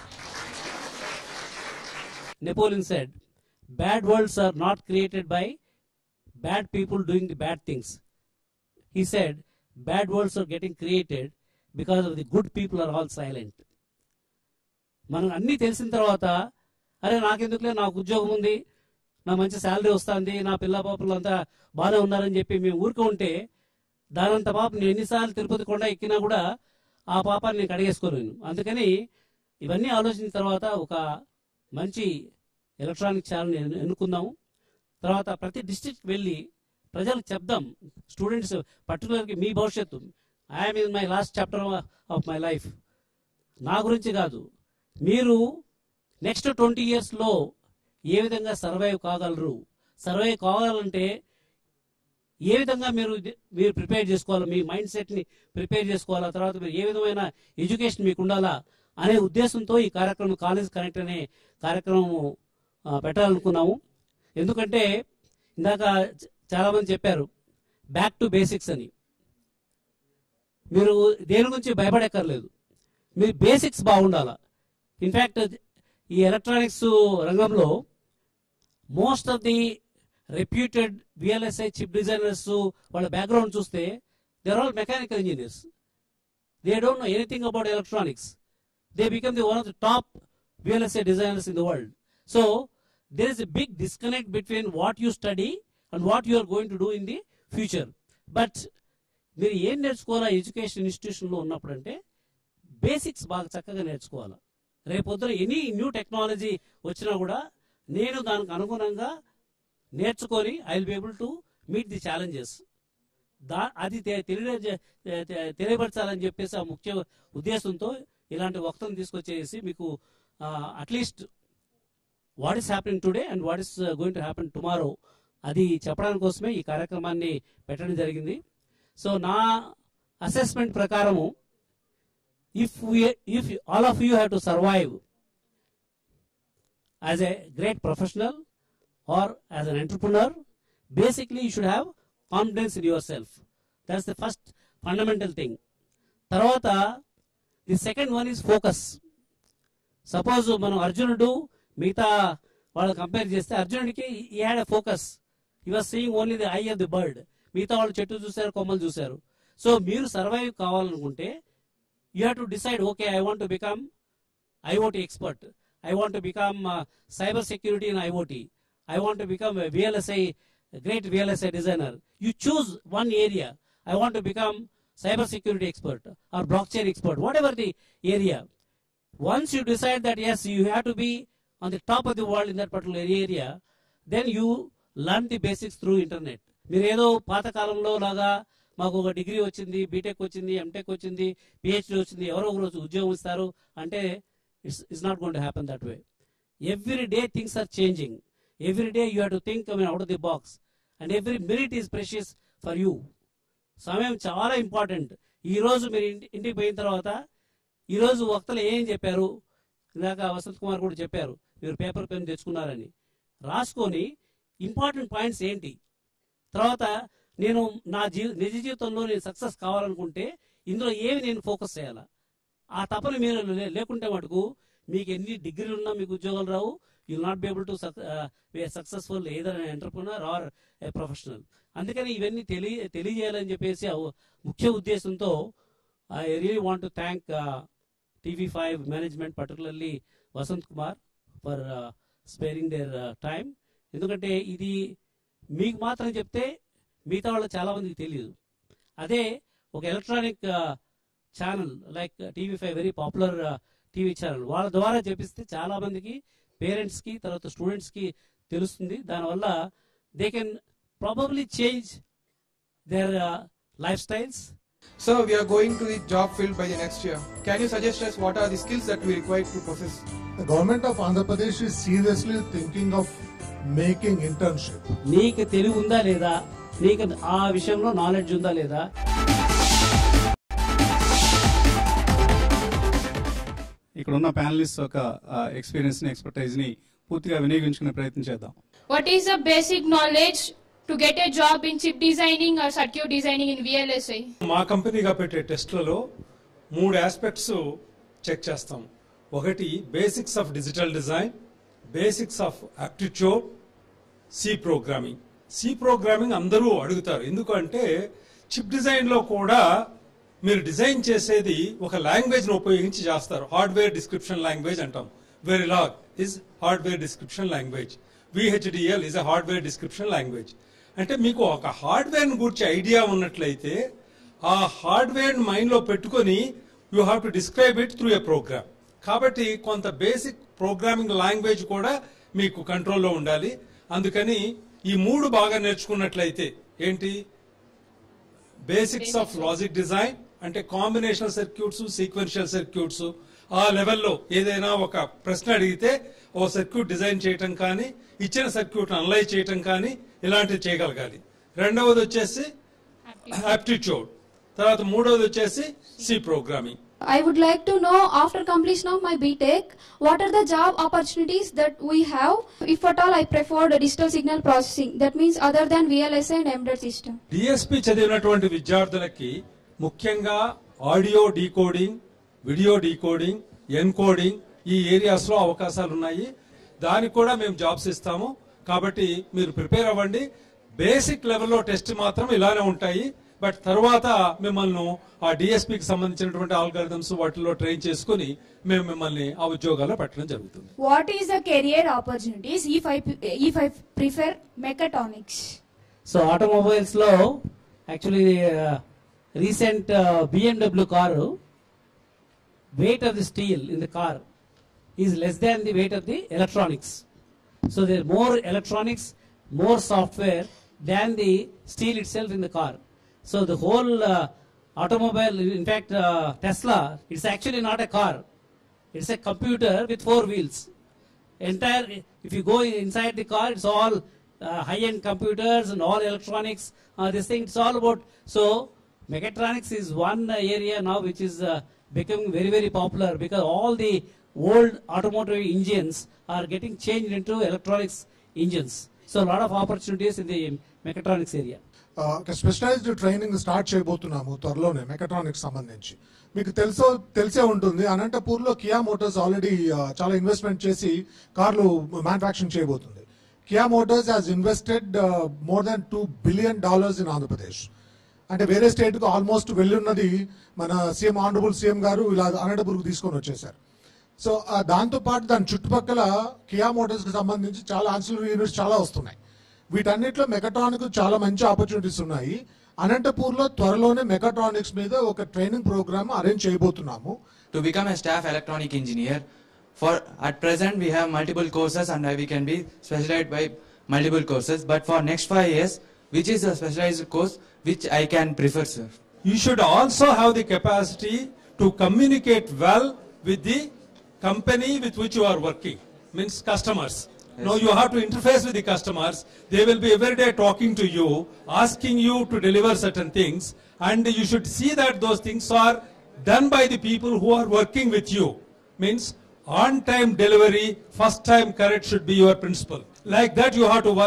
Napoleon said, bad worlds are not created by bad people doing the bad things. He said, bad worlds are getting created because of the good people are all silent. మనం అన్నీ తెలిసిన తర్వాత, అరే నాకెందుకులే, నాకు ఉద్యోగం ఉంది, నా మంచి శాలరీ వస్తుంది, నా పిల్ల పాపలు అంతా బాగానే ఉన్నారని చెప్పి మేము ఊరుకో ఉంటే, దానంత పాపం నేను ఎన్నిసార్లు తిరుపతి కొండ ఎక్కినా కూడా ఆ పాపాన్ని నేను కడిగేసుకోలేను. అందుకని ఇవన్నీ ఆలోచించిన తర్వాత ఒక మంచి ఎలక్ట్రానిక్ ఛానల్ ఎన్నుకుందాము. తర్వాత ప్రతి డిస్ట్రిక్ట్కి వెళ్ళి ప్రజలకు చెప్దాం, స్టూడెంట్స్ పర్టికులర్గా మీ భవిష్యత్తు, I'm in my last chapter of my life, నా గురించి కాదు, మీరు నెక్స్ట్ 20 yearsలో ఏ విధంగా సర్వైవ్ కాగలరు, సర్వైవ్ కావాలంటే ఏ విధంగా మీరు ప్రిపేర్ చేసుకోవాలా, మీ మైండ్ సెట్ని ప్రిపేర్ చేసుకోవాలా, తర్వాత మీరు ఏ విధమైన ఎడ్యుకేషన్ మీకు ఉండాలా అనే ఉద్దేశంతో ఈ కార్యక్రమం కాలేజ్ కనెక్ట్ అనే కార్యక్రమం పెట్టాలనుకున్నాము. ఎందుకంటే ఇందాక చాలామంది చెప్పారు బ్యాక్ టు బేసిక్స్ అని. మీరు దేని గురించి భయపడక్కర్లేదు, మీ బేసిక్స్ బాగుండాలా. ఇన్ఫ్యాక్ట్ ఈ ఎలక్ట్రానిక్స్ రంగంలో most of the reputed VLSI chip designers వాళ్ళ బ్యాక్గ్రౌండ్ చూస్తే they are all mechanical engineers. They don't know anything about electronics. They become one of the top VLSI designers in the world. So there is a big disconnect between what you study and what you are going to do in the future. But మీరు ఏం నేర్చుకోవాలా ఎడ్యుకేషన్ ఇన్స్టిట్యూషన్లో ఉన్నప్పుడు అంటే బేసిక్స్ బాగా చక్కగా నేర్చుకోవాలా. రేపొద్దున ఎనీ న్యూ టెక్నాలజీ వచ్చినా కూడా నేను దానికి అనుగుణంగా నేర్చుకొని I will be able to meet the challenges. అది తెలియపరచాలని చెప్పేసి ఆ ముఖ్య ఉద్దేశంతో ఇలాంటి వక్తను తీసుకొచ్చేసి మీకు at least what is happening today and what is going to happen tomorrow అది చెప్పడానికి కోసమే ఈ కార్యక్రమాన్ని పెట్టడం జరిగింది. సో నా అసెస్మెంట్ ప్రకారము if all of you have to survive as a great professional or as an entrepreneur, basically you should have confidence in yourself. That's the first fundamental thing. తర్వాత the second one is focus. Suppose మనం అర్జునుడు మిగతా వాళ్ళు కంపేర్ చేస్తే అర్జునుడికి ఈ had a focus, he was seeing only the eye of the bird. మిగతా వాళ్ళు చెట్టు చూశారు, కొమ్మలు చూశారు. సో మీరు సర్వైవ్ కావాలనుకుంటే you have to decide, okay I want to become IoT expert, I want to become cyber security in IoT, I want to become VLSI great VLSI designer. You choose one area. I want to become cyber security expert or blockchain expert, whatever the area. Once you decide that yes, you have to be on the top of the world in that particular area, then you learn the basics through internet. మీరు ఏదో పాత కాలంలో లాగా మాకు ఒక డిగ్రీ వచ్చింది, బీటెక్ వచ్చింది, ఎంటెక్ వచ్చింది, పిహెచ్డి వచ్చింది, ఎవరో ఒక రోజు ఉద్యోగం ఇస్తారు అంటే it's not going to happen that way. Every day things are changing. Every day you have to think out of the box, and every minute is precious for you. సమయం చాలా ఇంపార్టెంట్. ఈరోజు మీరు ఇంటికి పోయిన తర్వాత ఈరోజు వక్తలు ఏం చెప్పారు, ఇందాక వసంత్ కుమార్ కూడా చెప్పారు, మీరు పేపర్ పెన్ తెచ్చుకున్నారని రాసుకొని ఇంపార్టెంట్ పాయింట్స్ ఏంటి, తర్వాత నేను నా నిజ జీవితంలో నేను సక్సెస్ కావాలనుకుంటే ఇందులో ఏమి నేను ఫోకస్ చేయాలా, ఆ తపన మీరు లేకుంటే మటుకు మీకు ఎన్ని డిగ్రీలు ఉన్నా మీకు ఉద్యోగాలు రావు. You will not be able to be successful either an entrepreneur or a professional. అందుకని ఇవన్నీ తెలియజేయాలని చెప్పేసి ముఖ్య ఉద్దేశంతో I really want to thank TV5 management, particularly Vasanth Kumar for sparing their time. ఎందుకంటే ఇది మీకు మాత్రం చెప్తే మిగతా వాళ్ళకి చాలా మందికి తెలియదు. అదే ఒక electronic channel like TV5, very popular TV channel, వాళ్ళ ద్వారా చెప్పిస్తే చాలా మందికి, పేరెంట్స్కి, తర్వాత స్టూడెంట్స్కి తెలుస్తుంది. దానివల్ల they can probably change their lifestyles. Sir, we are going to the job field by the next year. Can you suggest us what are the skills that we require to possess? The government of Andhra Pradesh is seriously thinking of making internship. నీకు తెలివి ఉందా లేదా, నీకు ఆ విషయంలో నాలెడ్జ్ ఉందా లేదా. ఇక్కడ ఉన్న ప్యానలిస్ట్ ఒక ఎక్స్పీరియన్స్ ని, ఎక్స్పర్టైజ్ ని పూర్తిగా వినియోగించుకునే ప్రయత్నం చేద్దాం. What is the basic knowledge to get a job in chip designing or circuit designing in VLSI? మా కంపెనీగా పెట్టే టెస్ట్లలో 3 ఆస్పెక్ట్స్ చెక్ చేస్తాం. ఒకటి basics of digital design, basics of aptitude, C programming. C programming అందరూ అడుగుతారు, ఎందుకంటే చిప్ డిజైన్ లో కూడా మీరు డిజైన్ చేసేది ఒక లాంగ్వేజ్ ను ఉపయోగించి చేస్తారు. హార్డ్వేర్ డిస్క్రిప్షన్ లాంగ్వేజ్ అంటాం. Verilog is hardware description language, VHDL is a hardware description language. అంటే మీకు ఒక హార్డ్వేర్ ను గురించి ఐడియా ఉన్నట్లయితే ఆ హార్డ్వేర్ మైండ్ లో పెట్టుకొని you have to describe it through a program. కాబట్టి కొంత బేసిక్ ప్రోగ్రామింగ్ లాంగ్వేజ్ కూడా మీకు కంట్రోల్లో ఉండాలి. అందుకని ఈ 3 బాగా నేర్చుకున్నట్లయితే ఏంటి, బేసిక్స్ ఆఫ్ లాజిక్ డిజైన్ అంటే కాంబినేషనల్ సర్క్యూట్స్, సీక్వెన్షియల్ సర్క్యూట్స్, ఆ లెవెల్లో ఏదైనా ఒక ప్రశ్న అడిగితే ఓ సర్క్యూట్ డిజైన్ చేయటం కానీ, ఇచ్చిన సర్క్యూట్ అనలైజ్ చేయటం కానీ ఇలాంటివి చేయగలగాలి. రెండవది వచ్చేసి యాప్టిట్యూడ్, తర్వాత మూడవది వచ్చేసి C programming. I would like to know, after completion of my BTech, what are the job opportunities that we have? If at all I prefer the digital signal processing, that means other than VLSI and embedded system. DSP చదివినటువంటి విద్యార్థులకి ముఖ్యంగా audio decoding, video decoding, encoding ఈ ఏరియాస్ లో అవకాశాలు ఉన్నాయి. దానికి కూడా మేము జాబ్స్ ఇస్తాము. కాబట్టి మీరు ప్రిపేర్ అవ్వండి. బేసిక్ లెవెల్లో టెస్ట్ మాత్రం ఇలానే ఉంటాయి. బట్ తర్వాత మిమ్మల్ని ఆ డిఎస్పీకి సంబంధించినటువంటి ఆల్గారిథమ్స్ వాటిలో ట్రైన్ చేసుకుని మేము మిమ్మల్ని ఆ ఉద్యోగాల్లో పెట్టడం జరుగుతుంది. What is the career opportunities if I prefer mechatronics? So automobiles లో actually recent BMW car weight of the steel in the car is less than the weight of the electronics. So there are more electronics, more software than the steel itself in the car. So the whole automobile, in fact Tesla, it's actually not a car. It's a computer with 4 wheels. Entire, if you go inside the car, it's all high-end computers and all electronics. This thing, it's all about. So mechatronics is one area now which is becoming very, very popular because all the old automotive engines are getting changed into electronics engines. So a lot of opportunities in the mechatronics area. Specialized training start చేయబోతున్నాము త్వరలోనే మెకాట్రానిక్స్ సంబంధించి. మీకు తెలిసే ఉంటుంది, అనంతపూర్లో కియా మోటార్స్ ఆల్రెడీ చాలా ఇన్వెస్ట్మెంట్ చేసి కార్లు మ్యానుఫ్యాక్చరింగ్ చేయబోతుంది. Kia Motors has invested more than $2 billion in Andhra Pradesh. అంటే వేరే స్టేట్ కు ఆల్మోస్ట్ వెళ్ళున్నది మన ఆనరబుల్ సీఎం గారు ఇలా అనంతపూర్కు తీసుకొని వచ్చేసారు. సో దాంతో పాటు దాని చుట్టుపక్కల కియా మోటార్స్ కి సంబంధించి చాలా ఆన్సిలరీ యూనిట్స్ చాలా వస్తున్నాయి. వీటన్నిటిలో మెకాట్రానిక్ చాలా మంచి ఆపర్చునిటీస్ ఉన్నాయి. అనంతపూర్లో త్వరలోనే మెకాట్రానిక్స్ మీద ఒక ట్రైనింగ్ ప్రోగ్రామ్ అరేంజ్ చేయబోతున్నాము. To become a staff electronic engineer, at present we have multiple courses and we can be specialized by multiple courses. But for next 5 years, which is a specialized course which I can prefer, sir? You should also have the capacity to communicate well with the company with which you are working, means customers. Yes. Now you have to interface with the customers. They will be every day talking to you, asking you to deliver certain things, and you should see that those things are done by the people who are working with you. Means on time delivery, first time correct should be your principle. Like that you have to work.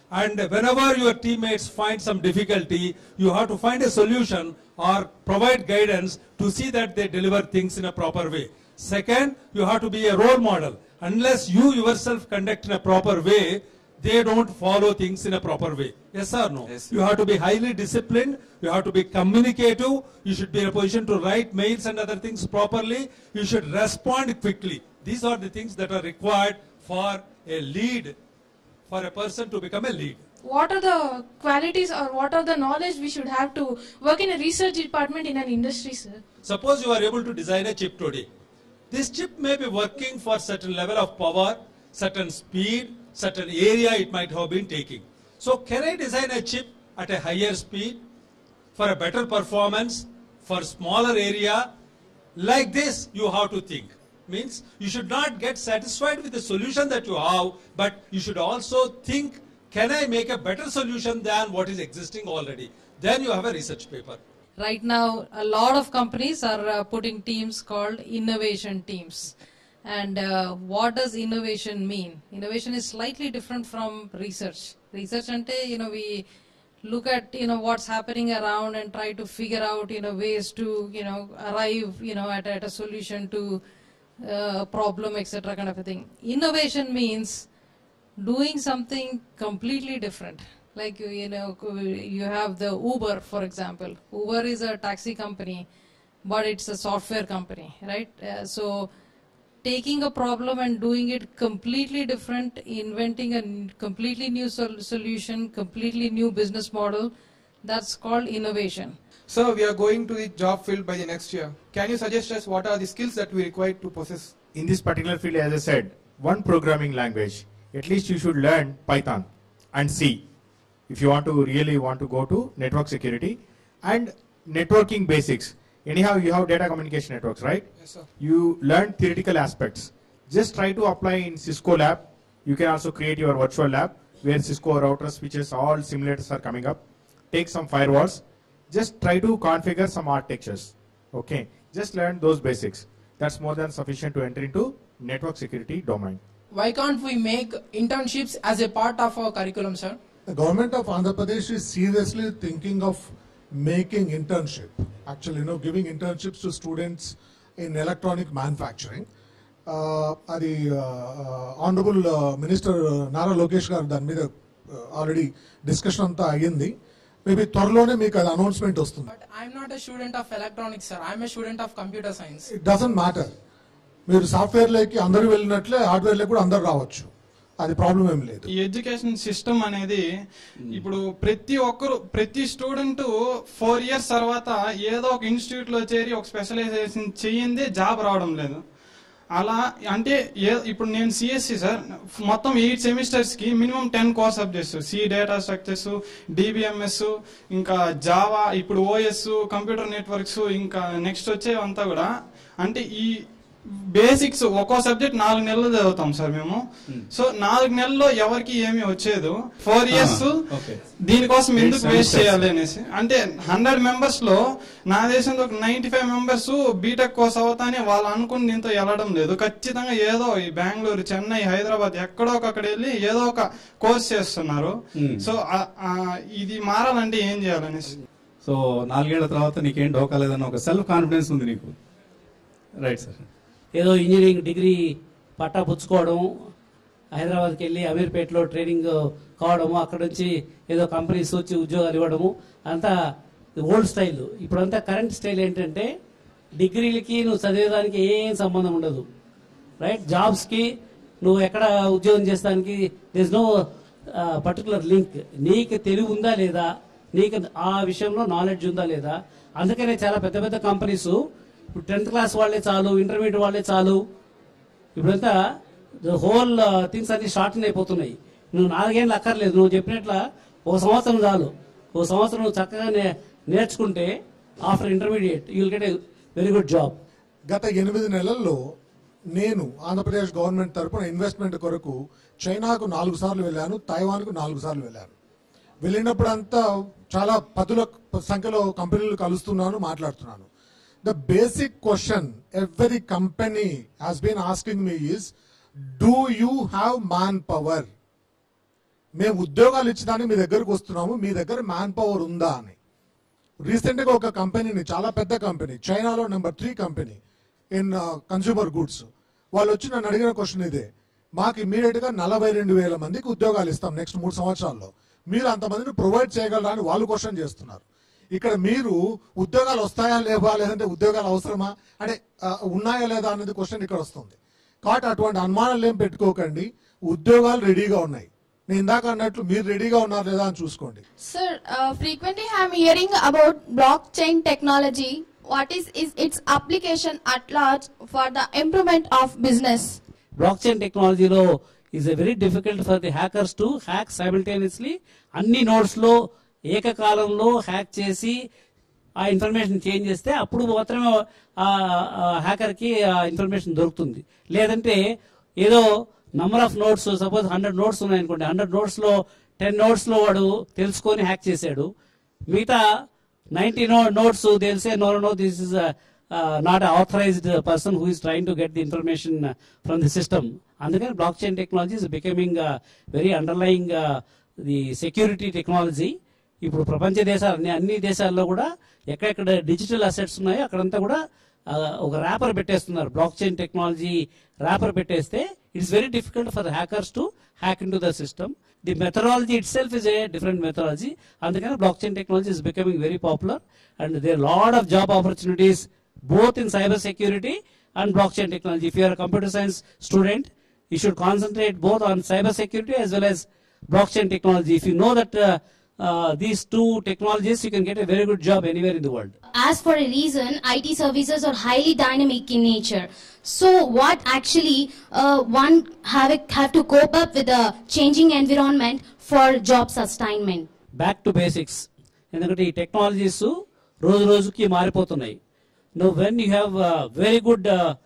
And whenever your teammates find some difficulty, you have to find a solution or provide guidance to see that they deliver things in a proper way. Second, you have to be a role model. Unless you yourself conduct in a proper way, they don't follow things in a proper way. Yes or no? Yes. You have to be highly disciplined. You have to be communicative. You should be in a position to write mails and other things properly. You should respond quickly. These are the things that are required for a lead, for a person to become a lead. What are the qualities or what are the knowledge we should have to work in a research department in an industry, sir? Suppose you are able to design a chip today. This chip may be working for certain level of power, certain speed, certain area it might have been taking. So can I design a chip at a higher speed, for a better performance, for smaller area? Like this you have to think. Means you should not get satisfied with the solution that you have, but you should also think, can I make a better solution than what is existing already? Then you have a research paper. Right now, a lot of companies are putting teams called innovation teams. And what does innovation mean? Innovation is slightly different from research. Research ante, we look at, what's happening around and try to figure out, ways to, arrive, at a solution to problem, etc. kind of a thing. Innovation means doing something completely different. Like, you have the Uber, for example. Uber is a taxi company, but it's a software company, right? So taking a problem and doing it completely different, inventing a completely new solution, completely new business model, that's called innovation. So we are going to the job field by the next year. Can you suggest us what are the skills that we require to possess? In this particular field, as I said, one programming language. At least you should learn Python and C if you really want to go to network security and networking basics. Anyhow, you have data communication networks, right? Yes, sir. You learn theoretical aspects. Just try to apply in Cisco lab. You can also create your virtual lab where Cisco routers, switches, all simulators are coming up. Take some firewalls. Just try to configure some architectures. Okay. Just learn those basics. That's more than sufficient to enter into network security domain. Why can't we make internships as a part of our curriculum, sir? The government of Andhra Pradesh is seriously thinking of making internship. Actually, giving internships to students in electronic manufacturing. Honorable Minister Nara Lokesh garu dani meeda already discussion anta ayindi. Maybe త్వరలోనే మీకు అది announcement వస్తుంది. But I'm not a student of electronics, sir. I'm a student of computer science. It doesn't matter. మీరు సాఫ్ట్వేర్ లోకి అందరూ వెళ్ళినట్లే హార్డ్వేర్ లోకి కూడా అందరూ రావచ్చు. అది ప్రాబ్లం ఏం లేదు. ఈ ఎడ్యుకేషన్ సిస్టమ్ అనేది ఇప్పుడు ప్రతి స్టూడెంట్ 4 years తర్వాత ఏదో ఒక ఇన్స్టిట్యూట్ లో చేరి ఒక స్పెషలైజేషన్ చెయ్యిందే జాబ్ రావడం లేదు. అలా అంటే ఇప్పుడు నేను సిఎస్సి సార్, మొత్తం 8 సెమిస్టర్స్ కి minimum 10 core subjects, C data structures, DBMS, ఇంకా జావా, ఇప్పుడు ఓఎస్, కంప్యూటర్ నెట్వర్క్స్, ఇంకా నెక్స్ట్ వచ్చేవంతా కూడా అంటే ఈ బేసిక్స్ ఒక్కో సబ్జెక్ట్ 4 నెలలు చదువుతాం సార్ మేము. సో 4 నెలల్లో ఎవరికి ఏమీ వచ్చేది 4 years దీనికోసం ఎందుకు వేస్ట్ చేయాలి అనేసి. అంటే 100 members లో నా దేశంలో 95 members బీటెక్ కోర్స్ అవుతానే వాళ్ళు అనుకుని దీంతో వెళ్ళడం లేదు. ఖచ్చితంగా ఏదో ఈ బెంగళూరు, చెన్నై, హైదరాబాద్ ఎక్కడో అక్కడ వెళ్ళి ఏదో ఒక కోర్స్ చేస్తున్నారు. సో ఇది మారాలంటే ఏం చేయాలనేసి. సో 4 ఏళ్ల తర్వాత నీకేం డోకాలేదన్న ఒక సెల్ఫ్ కాన్ఫిడెన్స్ ఉంది నీకు, రైట్ సార్? ఏదో ఇంజనీరింగ్ డిగ్రీ పట్టా పుచ్చుకోవడం, హైదరాబాద్కి వెళ్ళి అమీర్పేటలో ట్రైనింగ్ కావడము, అక్కడ నుంచి ఏదో కంపెనీస్ వచ్చి ఉద్యోగాలు ఇవ్వడము, అంతా ఓల్డ్ స్టైల్. ఇప్పుడంతా కరెంట్ స్టైల్ ఏంటంటే డిగ్రీలకి నువ్వు చదివేదానికి ఏం సంబంధం ఉండదు, రైట్? జాబ్స్కి నువ్వు ఎక్కడ ఉద్యోగం చేస్తానికి దిస్ నో పర్టికులర్ లింక్. నీకు తెలివి ఉందా లేదా, నీకు ఆ విషయంలో నాలెడ్జ్ ఉందా లేదా. అందుకనే చాలా పెద్ద పెద్ద కంపెనీస్ ఇప్పుడు 10th class వాళ్ళే చాలు, ఇంటర్మీడియట్ వాళ్ళే చాలు, ఇప్పుడంతా హోల్ థింగ్స్ అన్ని షార్టన్ అయిపోతున్నాయి. నువ్వు 4 ఏళ్ళు అక్కర్లేదు, నువ్వు చెప్పినట్ల 1 సంవత్సరం చాలు. 1 సంవత్సరం నువ్వు చక్కగా నేర్చుకుంటే after intermediate you will get a very good job. గత 8 నెలల్లో నేను ఆంధ్రప్రదేశ్ గవర్నమెంట్ తరపున ఇన్వెస్ట్మెంట్ కొరకు చైనాకు 4 సార్లు వెళ్ళాను, తైవాన్కు 4 సార్లు వెళ్ళాను. వెళ్ళినప్పుడంతా చాలా పదుల సంఖ్యలో కంపెనీలు కలుస్తున్నాను, మాట్లాడుతున్నాను. The basic question every company has been asking me is, do you have manpower? మేము ఉద్యోగాలు ఇచ్చడానికి మీ దగ్గరకు వస్తున్నాము, మీ దగ్గర మ్యాన్ పవర్ ఉందా అని. రీసెంట్గా ఒక కంపెనీని, చాలా పెద్ద కంపెనీ, చైనాలో number 3 company in consumer goods, వాళ్ళు వచ్చి నన్ను అడిగిన క్వశ్చన్ ఇదే, మాకు ఇమీడియట్గా 42,000 మందికి ఉద్యోగాలు ఇస్తాం నెక్స్ట్ 3 సంవత్సరాల్లో, మీరు అంతమందిని ప్రొవైడ్ చేయగలరా అని వాళ్ళు క్వశ్చన్ చేస్తున్నారు. ఇక్కడ మీరు ఉద్యోగాలు వస్తాయా లేవా, లేదంటే ఉద్యోగాలు అవసరమా అంటే ఉన్నాయా లేదా అనేది క్వశ్చన్ ఇక్కడ వస్తుంది. కాబట్టి అటువంటి అనుమానాలు ఏం పెట్టుకోకండి, ఉద్యోగాలు రెడీగా ఉన్నాయి. నేను ఇందాక అన్నట్లు మీరు రెడీగా ఉన్నారు లేదా అని చూసుకోండి. Sir, frequently I am hearing about blockchain technology. What is its application at large for the improvement of business? Blockchain technology lo is a very difficult for the hackers to hack simultaneously. అన్ని నోడ్స్ లో ఏకకాలంలో హ్యాక్ చేసి ఆ ఇన్ఫర్మేషన్ చేంజ్ చేస్తే అప్పుడు మాత్రమే హ్యాకర్ కి ఆ ఇన్ఫర్మేషన్ దొరుకుతుంది. లేదంటే ఏదో number of nodes, suppose 100 nodes ఉన్నాయనుకోండి, 100 నోట్స్ లో 10 నోట్స్ లో వాడు తెలుసుకొని హ్యాక్ చేశాడు, మిగతా 90 నోట్స్ తెలిసే know this is not authorized person who is trying to get the information from the system. అందుకని blockchain technology is becoming very underlying the security technology. ఇప్పుడు ప్రపంచ దేశాలు, అన్ని దేశాల్లో కూడా ఎక్కడెక్కడ డిజిటల్ అసెట్స్ ఉన్నాయో అక్కడంతా కూడా ఒక ర్యాపర్ పెట్టేస్తున్నారు. బ్లాక్ చైన్ టెక్నాలజీ ర్యాపర్ పెట్టేస్తే it's very difficult for hackers to hack into the system. The methodology itself is a different methodology. అందుకని blockchain technology is becoming very popular and there lot of job opportunities both in cyber security and blockchain technology. If you are a computer science student, you should concentrate both on cyber security as well as blockchain technology. If you know that these two technologies, you can get a very good job anywhere in the world. As for a reason, IT services are highly dynamic in nature. So what actually one have to cope up with the changing environment for job sustainment? Back to basics. ఎందుకంటే ఈ టెక్నాలజీస్ రోజు రోజుకి మారిపోతున్నాయి. Now, when you have very good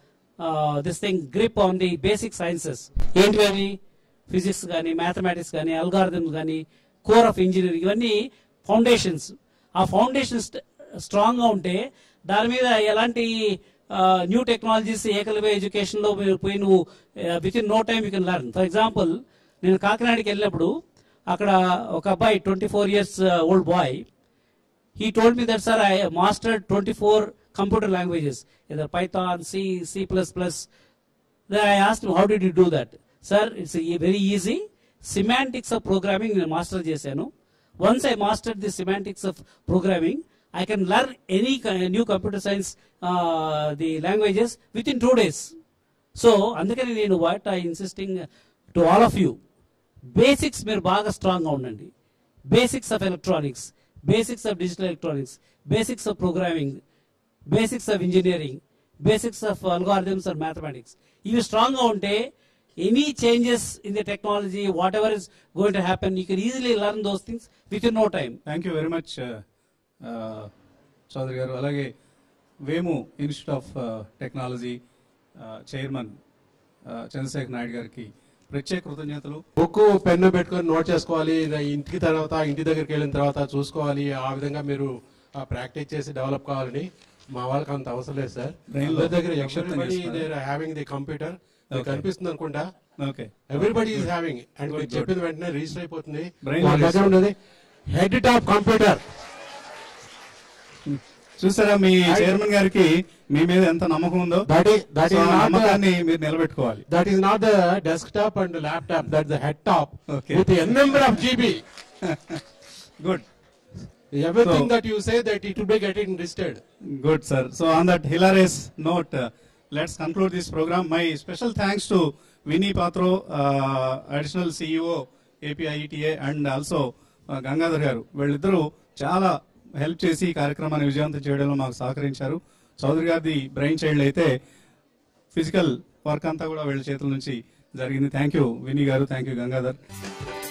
grip on the basic sciences, physics, mathematics, algorithms, core of engineering, ivanni foundations. Our foundations strong ga unte dani meeda elanti new technologies ekalve education lo poi nu within no time you can learn. For example, nenu Kakinadiki vellinappudu akkada oka abbai 24 years old boy, he told me that, sir, I mastered 24 computer languages, either Python, C, C++. Then I asked him, how did you do that? Sir, it's very easy. Semantics of programming I mastered chesanu. Once I mastered the semantics of programming, I can learn any new computer science the languages within 2 days. So, andukani nenu what I insisting to all of you, basics meer baga strong ga undandi. Basics of electronics, basics of digital electronics, basics of programming, basics of engineering, basics of algorithms and mathematics. If you strong unte, any changes in the technology, whatever is going to happen, you can easily learn those things within no time. Thank you very much, Chaudhary garu. Alage Vemu Institute of Technology Chairman Chandrasekhar Naidu gariki ప్రత్యేక కృతజ్ఞతలు. బుక్ పెన్ను పెట్టుకొని నోట్ చేసుకోవాలి, ఇంటి దగ్గరికి వెళ్ళిన తర్వాత చూసుకోవాలి, ఆ విధంగా మీరు ప్రాక్టీస్ చేసి డెవలప్ కావాలని. మా వాళ్ళకి అంత అవసరం లేదు సార్. దగ్గర హ్యావింగ్ ది కంప్యూటర్ కనిపిస్తుంది అనుకుంటా, ఎవ్రీబడి ఈజ్ హ్యావింగ్ అండ్ మీరు చెప్పిన వెంటనే రిజిస్టర్ అయిపోతుంది. దగ్గర ఉన్నది హెడ్ టాప్ కంప్యూటర్. చూసారా మీ చైర్మన్ గారికి మీ మీద ఎంత నమ్మకం ఉందో, నమ్మకాన్ని మీరు నిలబెట్టుకోవాలి. That is not the desktop and laptop, that the head top with N number of GB. Good. Everything that you say that it will be getting listed. Good, sir. So on that hilarious note, let's conclude this program. My special thanks to Vinny Patro, additional CEO APIETA, and also Gangadhar garu. వీళ్ళిద్దరూ చాలా హెల్ప్ చేసి ఈ కార్యక్రమాన్ని విజయవంతం చేయడంలో మాకు సహకరించారు. చౌదరి గారిది బ్రెయిన్ చైల్డ్ అయితే ఫిజికల్ వర్క్ అంతా కూడా వీళ్ళ చేతుల నుంచి జరిగింది. థ్యాంక్ యూ వినీ గారు, థ్యాంక్ యూ గంగాధర్.